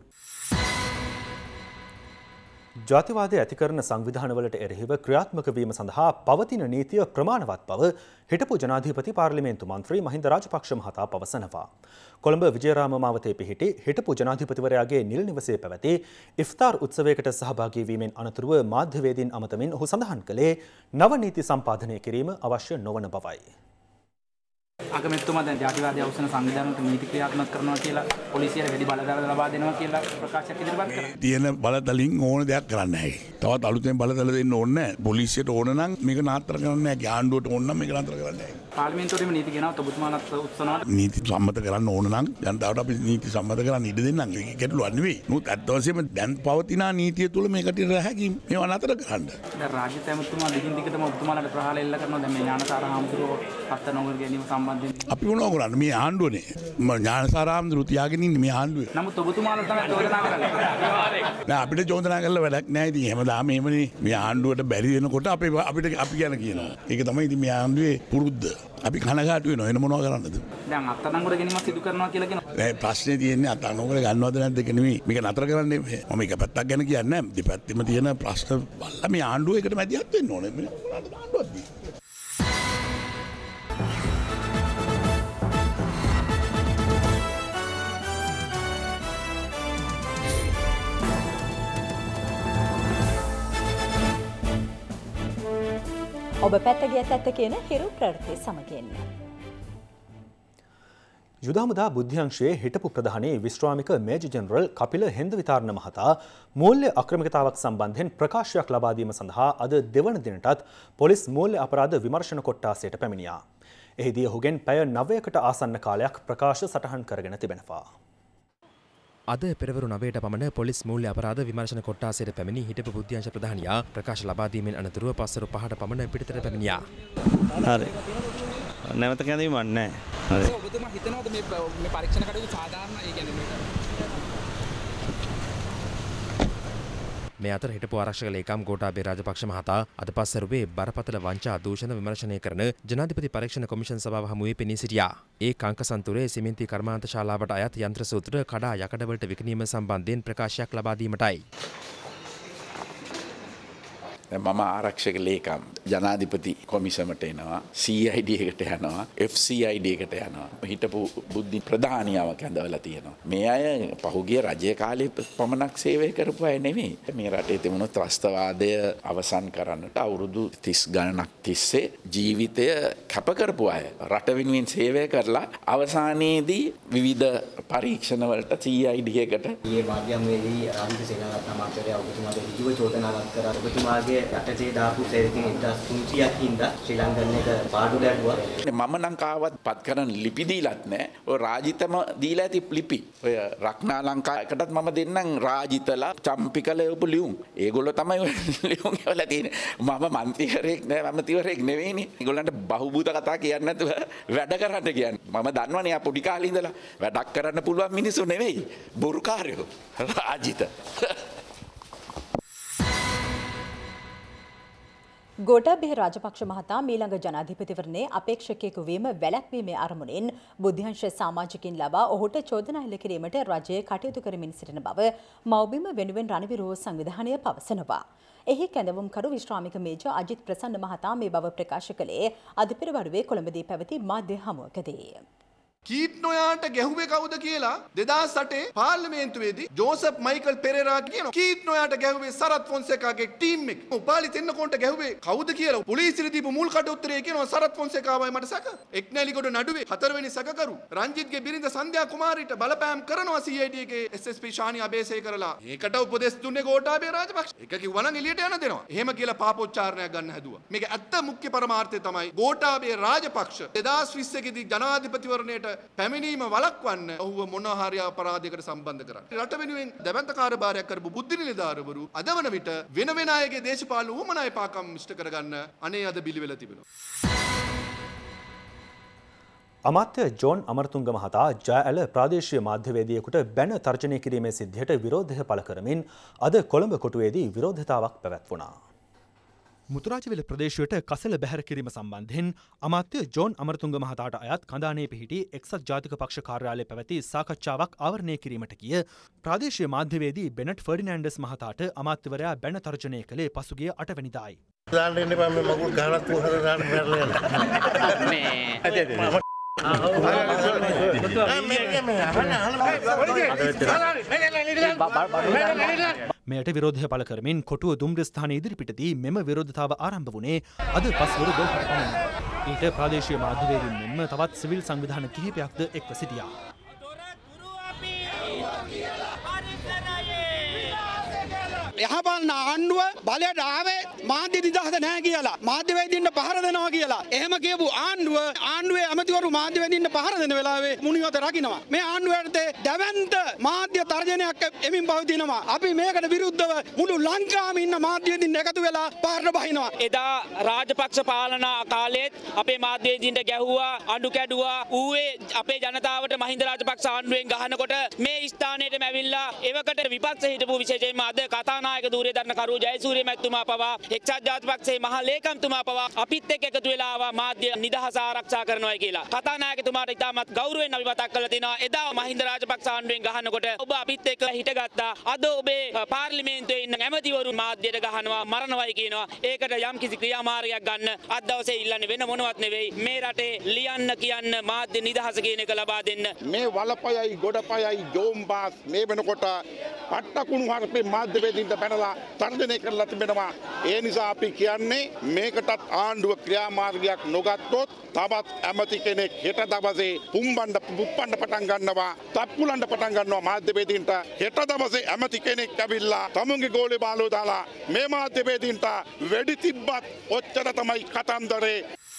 ජාතිවාදය ඇති කරන සංවිධානවලට එරෙහිව ක්‍රියාත්මක වීම සඳහා පවතින නීතිය ප්‍රමාණවත් බව හිටපු ජනාධිපති පාර්ලිමේන්තු මන්ත්‍රී මහින්ද රාජපක්ෂ මහතා පවසනවා. කොළඹ විජයරාම මාවතේ පිහිටි හිටපු ජනාධිපතිවරයාගේ නිල නිවසේ පැවති ඉෆ්තාර් උත්සවයකට සහභාගී වීමෙන් අනතුරුව මාධ්‍යවේදීන් අමතමින් ඔහු සඳහන් කළේ නව නීති සම්පාදනය කිරීම අවශ්‍ය නොවන බවයි. අගමැතිතුමා දැන් ජාතිවාදී අවසන සංවිධානවලට නීති ක්‍රියාත්මක කරනවා කියලා පොලිසියට වැඩි බලධාර ලබා දෙනවා කියලා ප්‍රකාශයක් ඉදිරිපත් කරා. තියෙන බලතලින් ඕන දෙයක් කරන්න නැහැ. තවත් අලුතෙන් බලතල දෙන්න ඕනේ නැහැ. පොලිසියට ඕන නම් මේක නතර කරන්න නැහැ. ආණ්ඩුවට ඕන නම් මේක නතර කරන්න නැහැ. පාර්ලිමේන්තුවේම නීති ගෙනාවත් ඔබතුමාලත් උත්සනවා. නීති සම්මත කරන්න ඕන නම් ජනතාවට අපි නීති සම්මත කරන්න ඉඩ දෙන්නම්. ඒක ගැටලුවක් නෙවෙයි. නමුත් අත් වශයෙන්ම දැන් පවතින නීතිය තුල මේකට රැහැකි මේවා නතර කරන්න. දැන් රාජ්‍ය තැමතුමා දිගින් දිගටම ඔබතුමාලට ප්‍රහාර එල්ල කරනවා. දැන් මේ ඥානසාර හාමුදුරුවෝ පත්ත නොකර ගැනීම සම්බන්ධයෙන් අපි මොනවා කරන්නේ මේ ආණ්ඩුවනේ ඥානසාර හාමුදුරුවෝ තියාගෙන ඉන්නේ මේ ආණ්ඩුවේ. නමුත් ඔබතුමාලට තමයි චෝදනා කරන්නේ. නෑ අපිට චෝදනා කරලා වැඩක් නෑ. ඉතින් හැමදාම එහෙමනේ මේ ආණ්ඩුවට බැරි වෙනකොට අපිට අපි ගැන කියනවා. ඒක තමයි ඉතින් මේ ආණ්ඩුවේ පුරුද්ද. අපි කනගාටු වෙනවා. එන මොනවා කරන්නද? දැන් අත්අඩංගුවට ගැනීමක් සිදු කරනවා කියලා කියනවා. නෑ ප්‍රශ්නේ තියෙන්නේ අත්අඩංගුවට ගන්නවද නැද්ද ඒක නෙමෙයි. මේක නතර කරන්නේ මම එක පැත්තක් ගැන කියන්නේ නෑ. දෙපැත්තෙම තියෙන ප්‍රශ්න බලලා මේ ආණ්ඩුව එකට මැදිහත් වෙන්න ඕනේ. මේ ආණ්ඩුවක් දී. ඔබ පැත්තගියත් ඇත්ත කියන හිරු ප්‍රවෘත්ති සමගින්. යුද හමුදා බුද්ධ්‍යංශයේ හිටපු ප්‍රධානී විශ්‍රාමික මේජර් ජෙනරල් කපිල හෙන්දවිතාරණ මහතා මූල්‍ය අක්‍රමිකතාවක් සම්බන්ධයෙන් ප්‍රකාශයක් ලබා දීම සඳහා අද දෙවන දිනටත් පොලිස් මූල්‍ය අපරාධ විමර්ශන කොට්ටාසයට පැමිණියා. එහිදී ඔහුගෙන් පැය 9කට ආසන්න කාලයක් ප්‍රකාශ සටහන් කරගෙන තිබෙනවා. අද පෙරවරු 9ට පමණ පොලිස් මූල්‍ය අපරාධ විමර්ශන කොට්ටාසයට පැමිණි හිටපු බුද්ධ්‍යංශ ප්‍රධානියා ප්‍රකාශ ලබා දීමෙන් අනතුරුව පස්වරු 5ට පමණ පිටතට පැමිණියා. හරි. නැවත කැඳවීමක් නැහැ. හරි. ඔබතුමා හිතනවාද මේ පරීක්ෂණ කටයුතු සාධාරණයි? ඒ කියන්නේ මේ අතර හිටපු ආරක්ෂක ලේකම් ගෝඨාභය රාජපක්ෂ මහතා අද පස්වරුවේ බරපතල වංචා දූෂණ විමර්ශනය කරන ජනාධිපති පරීක්ෂණ කොමිෂන් සභාව හමුවේ පෙනී සිටියා. ඒ කංකසන්තුරේ සිමෙන්ති කර්මාන්ත ශාලාවට අයත් යන්ත්‍ර සූත්‍ර කඩා යකඩවලට විකිණීම සම්බන්ධයෙන් ප්‍රකාශයක් ලබා දීමටයි. මම ආරක්ෂක ලේකම් ජනාධිපති කොමිසමට එනවා, CID එකට යනවා, FCID එකට යනවා. හිටපු බුද්ධි ප්‍රධානියාව කැඳවලා තියෙනවා. මේ අය පහුගිය රජයේ කාලේ පමණක් සේවය කරපු අය නෙමෙයි. මේ රටේ තිබුණු ත්‍රස්තවාදය අවසන් කරන්නට අවුරුදු 30 ගණනක් තිස්සේ ජීවිතය කැප කරපු අය. රට වෙනුවෙන් සේවය කරලා අවසානයේදී විවිධ පරීක්ෂණ වලට CID එකට මේ මාධ්‍යමේදී රාජ්‍ය සේනාවත් අමාත්‍යවරයා ඔබතුමාගේ ඍජුව චෝදනාවක් කරා. ඔබතුමාගේ රටේ දාපු සේවකින් 1300ක් හින්දා ශ්‍රී ලංකන් එක පාඩු දැක්ුවා. මම නම් කාවත් පත් කරන් ලිපි දීලත් නැහැ. ඔය රාජිතම දීලා ඇති ලිපි. ඔය රක්නා ලංකාවකටත් මම දෙන්නම් රාජිතලා චම්පිකල උපු ලියුම්. ඒගොල්ලෝ තමයි ඔය ලියුම් වල තියෙන්නේ. මම මන්ත්‍රීවරයෙක් නෑ, මමතිවරයෙක් නෙවෙයිනේ. ඒගොල්ලන්ට බහුබූත කතා කියන්නේ නැතුව වැඩ කරන්න කියන්නේ. මම දන්නවනේ ආ පොඩි කාලේ ඉඳලා වැඩක් කරන්න පුළුවන් මිනිස්සු නෙවෙයි. බොරුකාරයෝ. රාජිත. ගෝඨාභය රාජපක්ෂ මහතා මීළඟ ජනාධිපතිවරණයේ අපේක්ෂකයෙකු වීම වැළැක්වීමේ අරමුණින් බුද්ධිංශ සමාජිකින් ලබා ඔහුට චෝදනා එල්ල කිරීමට රජය කටයුතු කරමින් සිටින බව මව්බිම වෙනුවෙන් රණවිරෝධ සංවිධානය පවසනවා. එහි කැඳවුම්කරු විශ්‍රාමික මේජර් අජිත් ප්‍රසන්න මහතා මේ බව ප්‍රකාශ කළේ අධිපෙරවරුවේ කොළඹදී පැවති මාධ්‍ය හමුවකදී. කීට් නොයාට ගැහුවේ කවුද කියලා 2008 පාර්ලිමේන්තුවේදී ජෝසප් මයිකල් පෙරේරා කියනවා කීට් නොයාට ගැහුවේ සරත් ෆොන්සේකාගේ ටීම් එක. උපාලි තෙන්නකොන්ට ගැහුවේ කවුද කියලා පොලිසියට දීපු මුල් කට උත්තරේ කියනවා සරත් ෆොන්සේකාවයි මට සැක. එක්නැලිගොඩ නඩුවේ 4 වෙනි සැකකරු රංජිත්ගේ බිරිඳ සන්ධ්‍යා කුමාරීට බලපෑම් කරනවා CID එකේ SSP ශානි අබේසේකරලා. ඒකට උපදෙස් දුන්නේ ගෝඨාභය රාජපක්ෂ. එක කිව්වා නම් එළියට යන්න දෙනවා. එහෙම කියලා පාපෝච්චාරණයක් ගන්න හැදුවා. මේක ඇත්ත මුඛ්‍ය පරමාර්ථය තමයි ගෝඨාභය රාජපක්ෂ 2021 දී ජනාධිපතිවරණයට පැමිණීම වළක්වන්න ඔහුව මොන හරි අපරාධයකට සම්බන්ධ කරන්නේ. රට වෙනුවෙන් දැවැන්ත කාර්යභාරයක් කරපු බුද්ධි නිලධාරීවරු අද වන විට වෙන වෙන අයගේ දේශපාලන උවමනා එපාකම් ඉෂ්ට කරගන්න අනේ අද බිලිවෙලා තිබෙනවා. අමාත්‍ය ජෝන් අමරතුංග මහතා ජයඇල ප්‍රාදේශීය මාධ්‍යවේදියෙකුට බැන තර්ජනය කිරීමේ සිද්ධියට විරෝධය පළ කරමින් අද කොළඹ කොටුවේදී විරෝධතාවක් පැවැත්වුණා. මුතුරාජවිල ප්‍රදේශයට කසල බැහැර කිරීම සම්බන්ධයෙන් අමාත්‍ය ජෝන් අමරතුංග මහතාට අයත් කඳානේ පිහිටි එක්සත් ජාතික පක්ෂ කාර්යාලයේ පැවති සාකච්ඡාවක් ආවරණය කිරීමට ගිය ප්‍රාදේශීය මාධ්‍යවේදී බෙනට් ෆර්ඩිනෑන්ඩස් මහතාට අමාත්‍යවරයා බැන තර්ජනය කළේ පසුගිය 8 වෙනිදායි. දාන්න එන්න එපා මේ මගුල් ගහලා තුහර දාන්න බැරලා මෙයට විරෝධය පළ කරමින් කොටුව දුම්රිය ස්ථානයේ ඉදිරිපිටදී මෙම විරෝධතාව ආරම්භ වුණේ අද පස්වරු 12ට පමණ. ඊට ප්‍රාදේශීය මාධ්‍යවේදීන් මෙන්ම තවත් සිවිල් සංවිධාන කිහිපයක්ද එක්ව සිටියා. යහපන් ආණ්ඩුව බලයට ආවේ මාධ්‍ය නිදහස නැහැ කියලා මාධ්‍යවේදීන්ට පහර දෙනවා කියලා එහෙම කියපු ආණ්ඩුවේ ඇමතිවරු මාධ්‍යවේදීන්ට පහර දෙන වෙලාවේ මුනිවත රකින්නවා. මේ ආණ්ඩුවට දැවැන්ත මාධ්‍ය තර්ජනයක් එමින් පවතිනවා. අපි මේකට විරුද්ධව මුළු ලංකාවේම ඉන්න මාධ්‍යවේදීන් එකතු වෙලා පාරට බහිනවා. එදා රාජපක්ෂ පාලන කාලෙත් අපේ මාධ්‍යවේදීන්ට ගැහුවා අඬු කැඩුවා ඌවේ අපේ ජනතාවට මහින්ද රාජපක්ෂ ආණ්ඩුවෙන් ගහනකොට මේ ස්ථානයේටම ඇවිල්ලා එවකට විපක්ෂ හිටපු විශේෂයෙන්ම අද කතානායක දූරදර්ශන කරු ජයසූරිය මැතිතුමා පවා එක්සත් ජාතික පක්ෂයේ මහ ලේකම්තුමා පවා අපිත් එක්ක එකතු වෙලා ආවා මාධ්‍ය නිදහස ආරක්ෂා කරනවා කියලා. කතානායකතුමාට ඉතාමත් ගෞරවයෙන් අපි මතක් කරලා තිනවා එදා මහින්ද රාජපක්ෂ ආණ්ඩුවෙන් ගහනකොට ඔබ අපිත් එක්ක හිටගත්තා. අද ඔබේ පාර්ලිමේන්තුවේ ඉන්න ඇමතිවරු මාධ්‍යයට ගහනවා මරණවයි කියනවා. ඒකට යම්කිසි ක්‍රියාමාර්ගයක් ගන්න අද දවසේ ඉල්ලන්නේ වෙන මොනවත් නෙවෙයි. මේ රටේ ලියන්න කියන්න මාධ්‍ය නිදහස කියන එක ලබා දෙන්න. මේ වලපයයි ගොඩපයයි ජෝම්බාස් මේ වෙනකොට පට්ටකුණු හරපේ මාධ්‍යවේදීන්ට බැනලා තර්ජනය කරලා තිබෙනවා. ඒ නිසා අපි කියන්නේ මේකටත් ආණ්ඩුව ක්‍රියාමාර්ගයක් නොගත්තොත් තවත් ඇමති කෙනෙක් හෙට දවසේ පුම්බන්න පටන් ගන්නවා. තප්පුලන්න පටන් ගන්නවා මාධ්‍යවේදීන්ට. හෙට දවසේ ඇමති කෙනෙක් ඇවිල්ලා තමුන්ගේ ගෝලේ බාලෝ දාලා මේ මාධ්‍යවේදීන්ට වෙඩි තිබ්බත් ඔච්චර තමයි කතන්දරේ.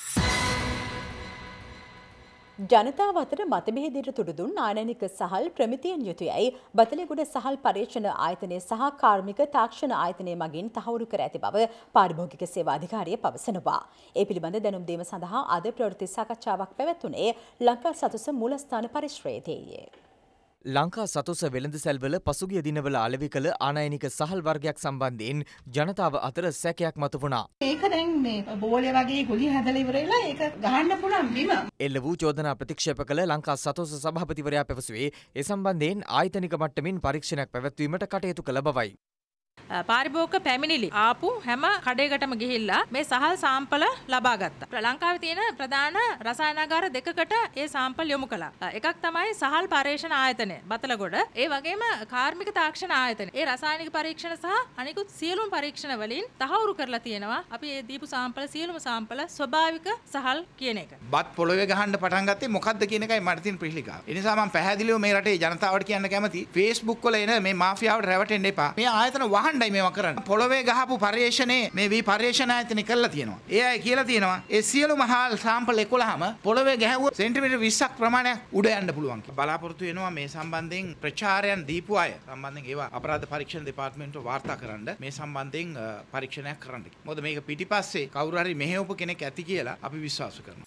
ජනතාව අතර මතභේදයට තුඩු දුන් ආනයනික සහල් ප්‍රමිතියෙන් යුතුයයි බතලගොඩ සහල් පරීක්ෂණ ආයතනය සහ කාර්මික තාක්ෂණ ආයතනය මගින් තහවුරු කර ඇති බව පාරිභෝගික සේවා අධිකාරිය පවසනවා. ඒ පිළිබඳ දැනුම් දීම සඳහා අද ප්‍රවෘත්ති සාකච්ඡාවක් පැවැත්වුණේ ලංකා සතුස මූලස්ථාන පරිශ්‍රයේදී. ලංකා සතුස වෙළඳසැල්වල පසුගිය දිනවල අලෙවි කළ ආනයනික සහල් වර්ගයක් සම්බන්ධයෙන් ජනතාව අතර සැකයක් මතුවුණා. ඒක දැන් මේ බෝලේ වගේ කුලි හදලා ඉවරලා ඒක ගහන්න පුළුවන් බිම. එල්ල වූ චෝදනා ප්‍රතික්ෂේප කළ ලංකා සතුස සභාපතිවරයා පැවසුවේ ඒ සම්බන්ධයෙන් ආයතනික මට්ටමින් පරීක්ෂණයක් පැවැත්වීමට කටයුතු කළ බවයි. පාරිභෝගික පැමිණිලි ආපු හැම කඩේකටම ගිහිල්ලා මේ සහල් සාම්පල ලබා ගත්තා. ලංකාවේ තියෙන ප්‍රධාන රසායනාගාර දෙකකට ඒ සාම්පල් යොමු කළා. එකක් තමයි සහල් පරීක්ෂණ ආයතනය බතලගොඩ. ඒ වගේම කාර්මික තාක්ෂණ ආයතනය. ඒ රසායනික පරීක්ෂණ සහ අනිකුත් සියලුම පරීක්ෂණ වලින් තහවුරු කරලා තියෙනවා. අපි මේ දීපු සාම්පල සියලුම සාම්පල ස්වභාවික සහල් කියන එක. බත් පොළවේ ගහන්න පටන් ගත්තේ මොකද්ද කියන එකයි මට තියෙන ප්‍රශ්නිකාව. ඒ නිසා මම පැහැදිලිව මේ රටේ ජනතාවට කියන්න කැමති Facebook වල එන මේ මාෆියාවට රැවටෙන්න එපා. මේ ආයතන වහන්නයි මේවා කරන්නේ. පොළවේ ගහපු පරීක්ෂණේ මේ පරීක්ෂණ ආයතනෙ කළා තියෙනවා. ඒ අය කියලා තියෙනවා ඒ සියලුම හාල් සාම්පල් 11ම පොළවේ ගැහුවා සෙන්ටිමීටර් 20ක් ප්‍රමාණයක් උඩ යන්න පුළුවන්. බලාපොරොත්තු වෙනවා මේ සම්බන්ධයෙන් ප්‍රචාරයන් දීපු අය සම්බන්ධයෙන් ඒවා අපරාධ පරීක්ෂණ දෙපාර්තමේන්තුව වාර්තා කරන්න මේ සම්බන්ධයෙන් පරීක්ෂණයක් කරන්න. මොකද මේක පිටිපස්සේ කවුරු හරි මෙහෙවපු කෙනෙක් ඇති කියලා අපි විශ්වාස කරනවා.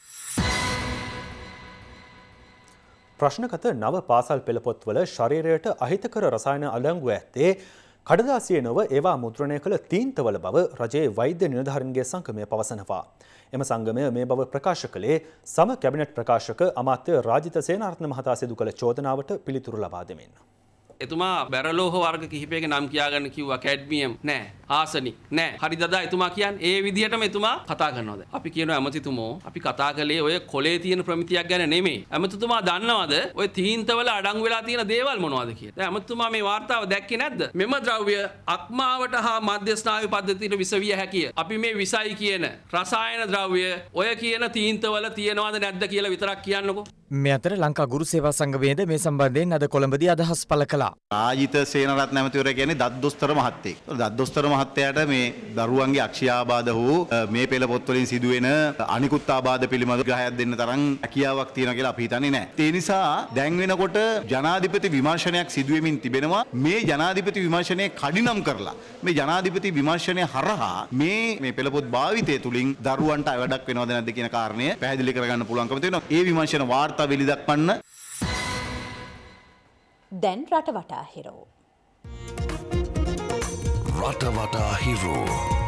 ප්‍රශ්නගත නව පාසල් පෙළපොත්වල ශරීරයට අහිතකර රසායන අඩංගු ඇත්තේ කඩදාසියේ නොව ඒවා මුද්‍රණය කළ තීන්තවල බව රජයේ වෛද්‍ය නිලධාරීන්ගේ සංගමය පවසනවා. එම සංගමය මේ බව ප්‍රකාශ කළේ සම කැබිනට් ප්‍රකාශක අමාත්‍ය රාජිත සේනාරත්න මහතා සිදු කළ චෝදනාවට පිළිතුරු ලබා දෙමින්. එතුමා බැරලෝහ වර්ග කිහිපයක නම් කියාගන්න කිව්වා කැඩ්මියම් නෑ ආසනික් නෑ හරි දදා එතුමා කියන්නේ ඒ විදිහටම එතුමා කතා කරනවාද අපි කියනවා ඇමතිතුමෝ අපි කතා කළේ ඔය කොලේ තියෙන ප්‍රමිතියක් ගැන නෙමෙයි ඇමතිතුමා දන්නවද ඔය තීන්තවල අඩංගු වෙලා තියෙන දේවල් මොනවද කියලා දැන් ඇමතිතුමා මේ වාර්තාව දැක්කේ නැද්ද මෙම ද්‍රව්‍ය අක්මාවට හා මධ්‍ය ස්නායු පද්ධතියට විස විය හැකිය අපි මේ විසයි කියන රසායන ද්‍රව්‍ය ඔය කියන තීන්තවල තියෙනවද නැද්ද කියලා විතරක් කියන්නකෝ මේ අතර ලංකා ගුරු සේවා සංගමයේද මේ සම්බන්ධයෙන් අද කොළඹදී අදහස් පළ කළා. රාජිත සේනරත්න ඇමතිවරයා කියන්නේ දත්දොස්තර මහත්තයෙක්. දත්දොස්තර මහත්තයාට මේ දරුවන්ගේ අක්ෂයාබාධ හෝ මේ පෙළ පොත්වලින් සිදුවෙන අනිකුත් ආබාධ පිළිබඳ ග්‍රහයක් දෙන්න තරම් හැකියාවක් තියෙනවා කියලා අපි හිතන්නේ නැහැ. ඒ නිසා දැන් වෙනකොට ජනාධිපති විමර්ශනයක් සිදුවෙමින් තිබෙනවා. මේ ජනාධිපති විමර්ශනය කඩිනම් කරලා මේ ජනාධිපති විමර්ශනය හරහා මේ පෙළ පොත් භාවිතය තුලින් දරුවන්ට අවඩක් වෙනවද නැද්ද කියන කාරණය පැහැදිලි කරගන්න පුළුවන්කම තියෙනවා. ඒ විමර්ශන දැන් රටවටා හිරෝ. රටවටා හිරෝ.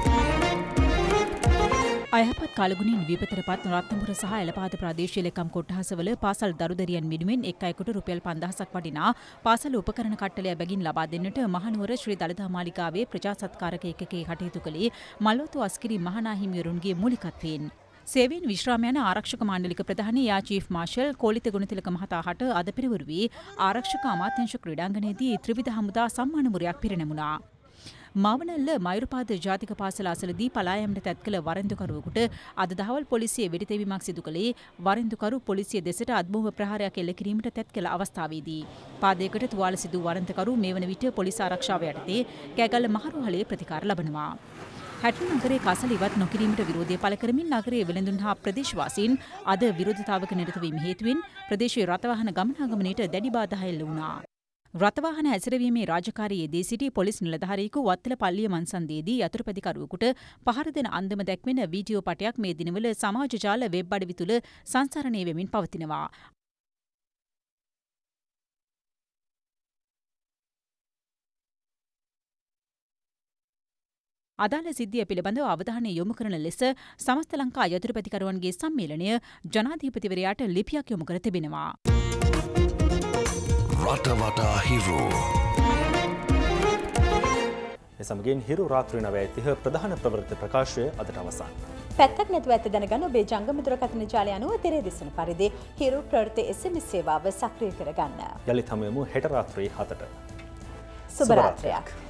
අයහපත් කාලගුණින් විපතට පත් රත්නපුර සහ එළපාත ප්‍රාදේශීය ලේකම් කොට්ටාසවල පාසල් දරුදරියන් වෙනුවෙන් එක් අයෙකුට රුපියල් 5000ක් වටිනා පාසල් උපකරණ කට්ටලය බැගින් ලබා දෙන්නට මහනුවර ශ්‍රී දළදා මාලිගාවේ ප්‍රජා සත්කාරක ඒකකයේ කටයුතු කළේ මල්වතු අස්කිරි මහනා හිමිවරුන්ගේ මූලිකත්වයෙන්. සේවීන් විශ්‍රාම යන ආරක්ෂක මණ්ඩලික ප්‍රධානී යා චීෆ් මාර්ෂල් කෝලිත ගුණතිලක මහතා හට අද පෙරවරු වී ආරක්ෂක අමාත්‍යාංශ ක්‍රීඩාංගණයේදී ත්‍රිවිධ හමුදා සම්මාන මුරයක් පිරිනැමුණා. මාවනල්ල මයුරපාද ජාතික පාසල අසලදී පලා යාමට තැත් කළ වරෙන්දුකරුවෙකුට අද දහවල් පොලිසිය වෙඩිතැබීමක් සිදු කළේ වරෙන්දුකරු පොලිසිය දෙසට අත්බෝව ප්‍රහාරයක් එල්ල කිරීමට තැත් කළ අවස්ථාවේදී. පාදයකට තුවාල සිදු වරෙන්දුකරු මේ වන විට පොලිස් ආරක්ෂාව යටතේ කෑගල්ල මහරෝහලේ ප්‍රතිකාර ලබනවා. හැටන් නගරයේ කසල ඉවත් නොකිරීමට විරෝධය පළ කරමින් නගරයේ වෙළඳුන් හා ප්‍රදේශවාසීන් අද විරෝධතාවක නිරත වීම හේතුවෙන් ප්‍රදේශයේ රථවාහන ගමනාගමනයට දැඩි බාධා එල්ල වුණා. රථවාහන හැසිරවීමේ රාජකාරියේ යෙදී සිටි පොලිස් නිලධාරියෙකු වත්තල පල්ලිය මන්සන්දේදී යතුරුපැදිකරුවෙකුට පහර දෙන අන්දම දැක්වෙන වීඩියෝ පටයක් මේ දිනවල සමාජ ජාල වෙබ් අඩවි තුල සංසරණය වෙමින් පවතිනවා. අදාළ සිද්ධිය පිළිබඳව අවධානය යොමු කරන ලෙස සමස්ත ලංකා යතුරුපැදිකරුවන්ගේ සම්මේලනය ජනාධිපතිවරයාට ලිපියක් යොමු කර තිබෙනවා. රටවටා හිරෝ. එසමගින් හිරු රාත්‍රී 9:30 ප්‍රධාන ප්‍රවෘත්ති ප්‍රකාශය අදට අවසන්. පැත්තක් නැතුව ඇත දැනගන්න ඔබේ ජංගම දුරකථන ජාලය අනුව තෙරේ දිසන පරිදි හිරු ප්‍රවෘත්ති SMS සේවාව සක්‍රිය කරගන්න. යලිත් හමුවෙමු හෙට රාත්‍රී 7ට. සුබ රාත්‍රියක්.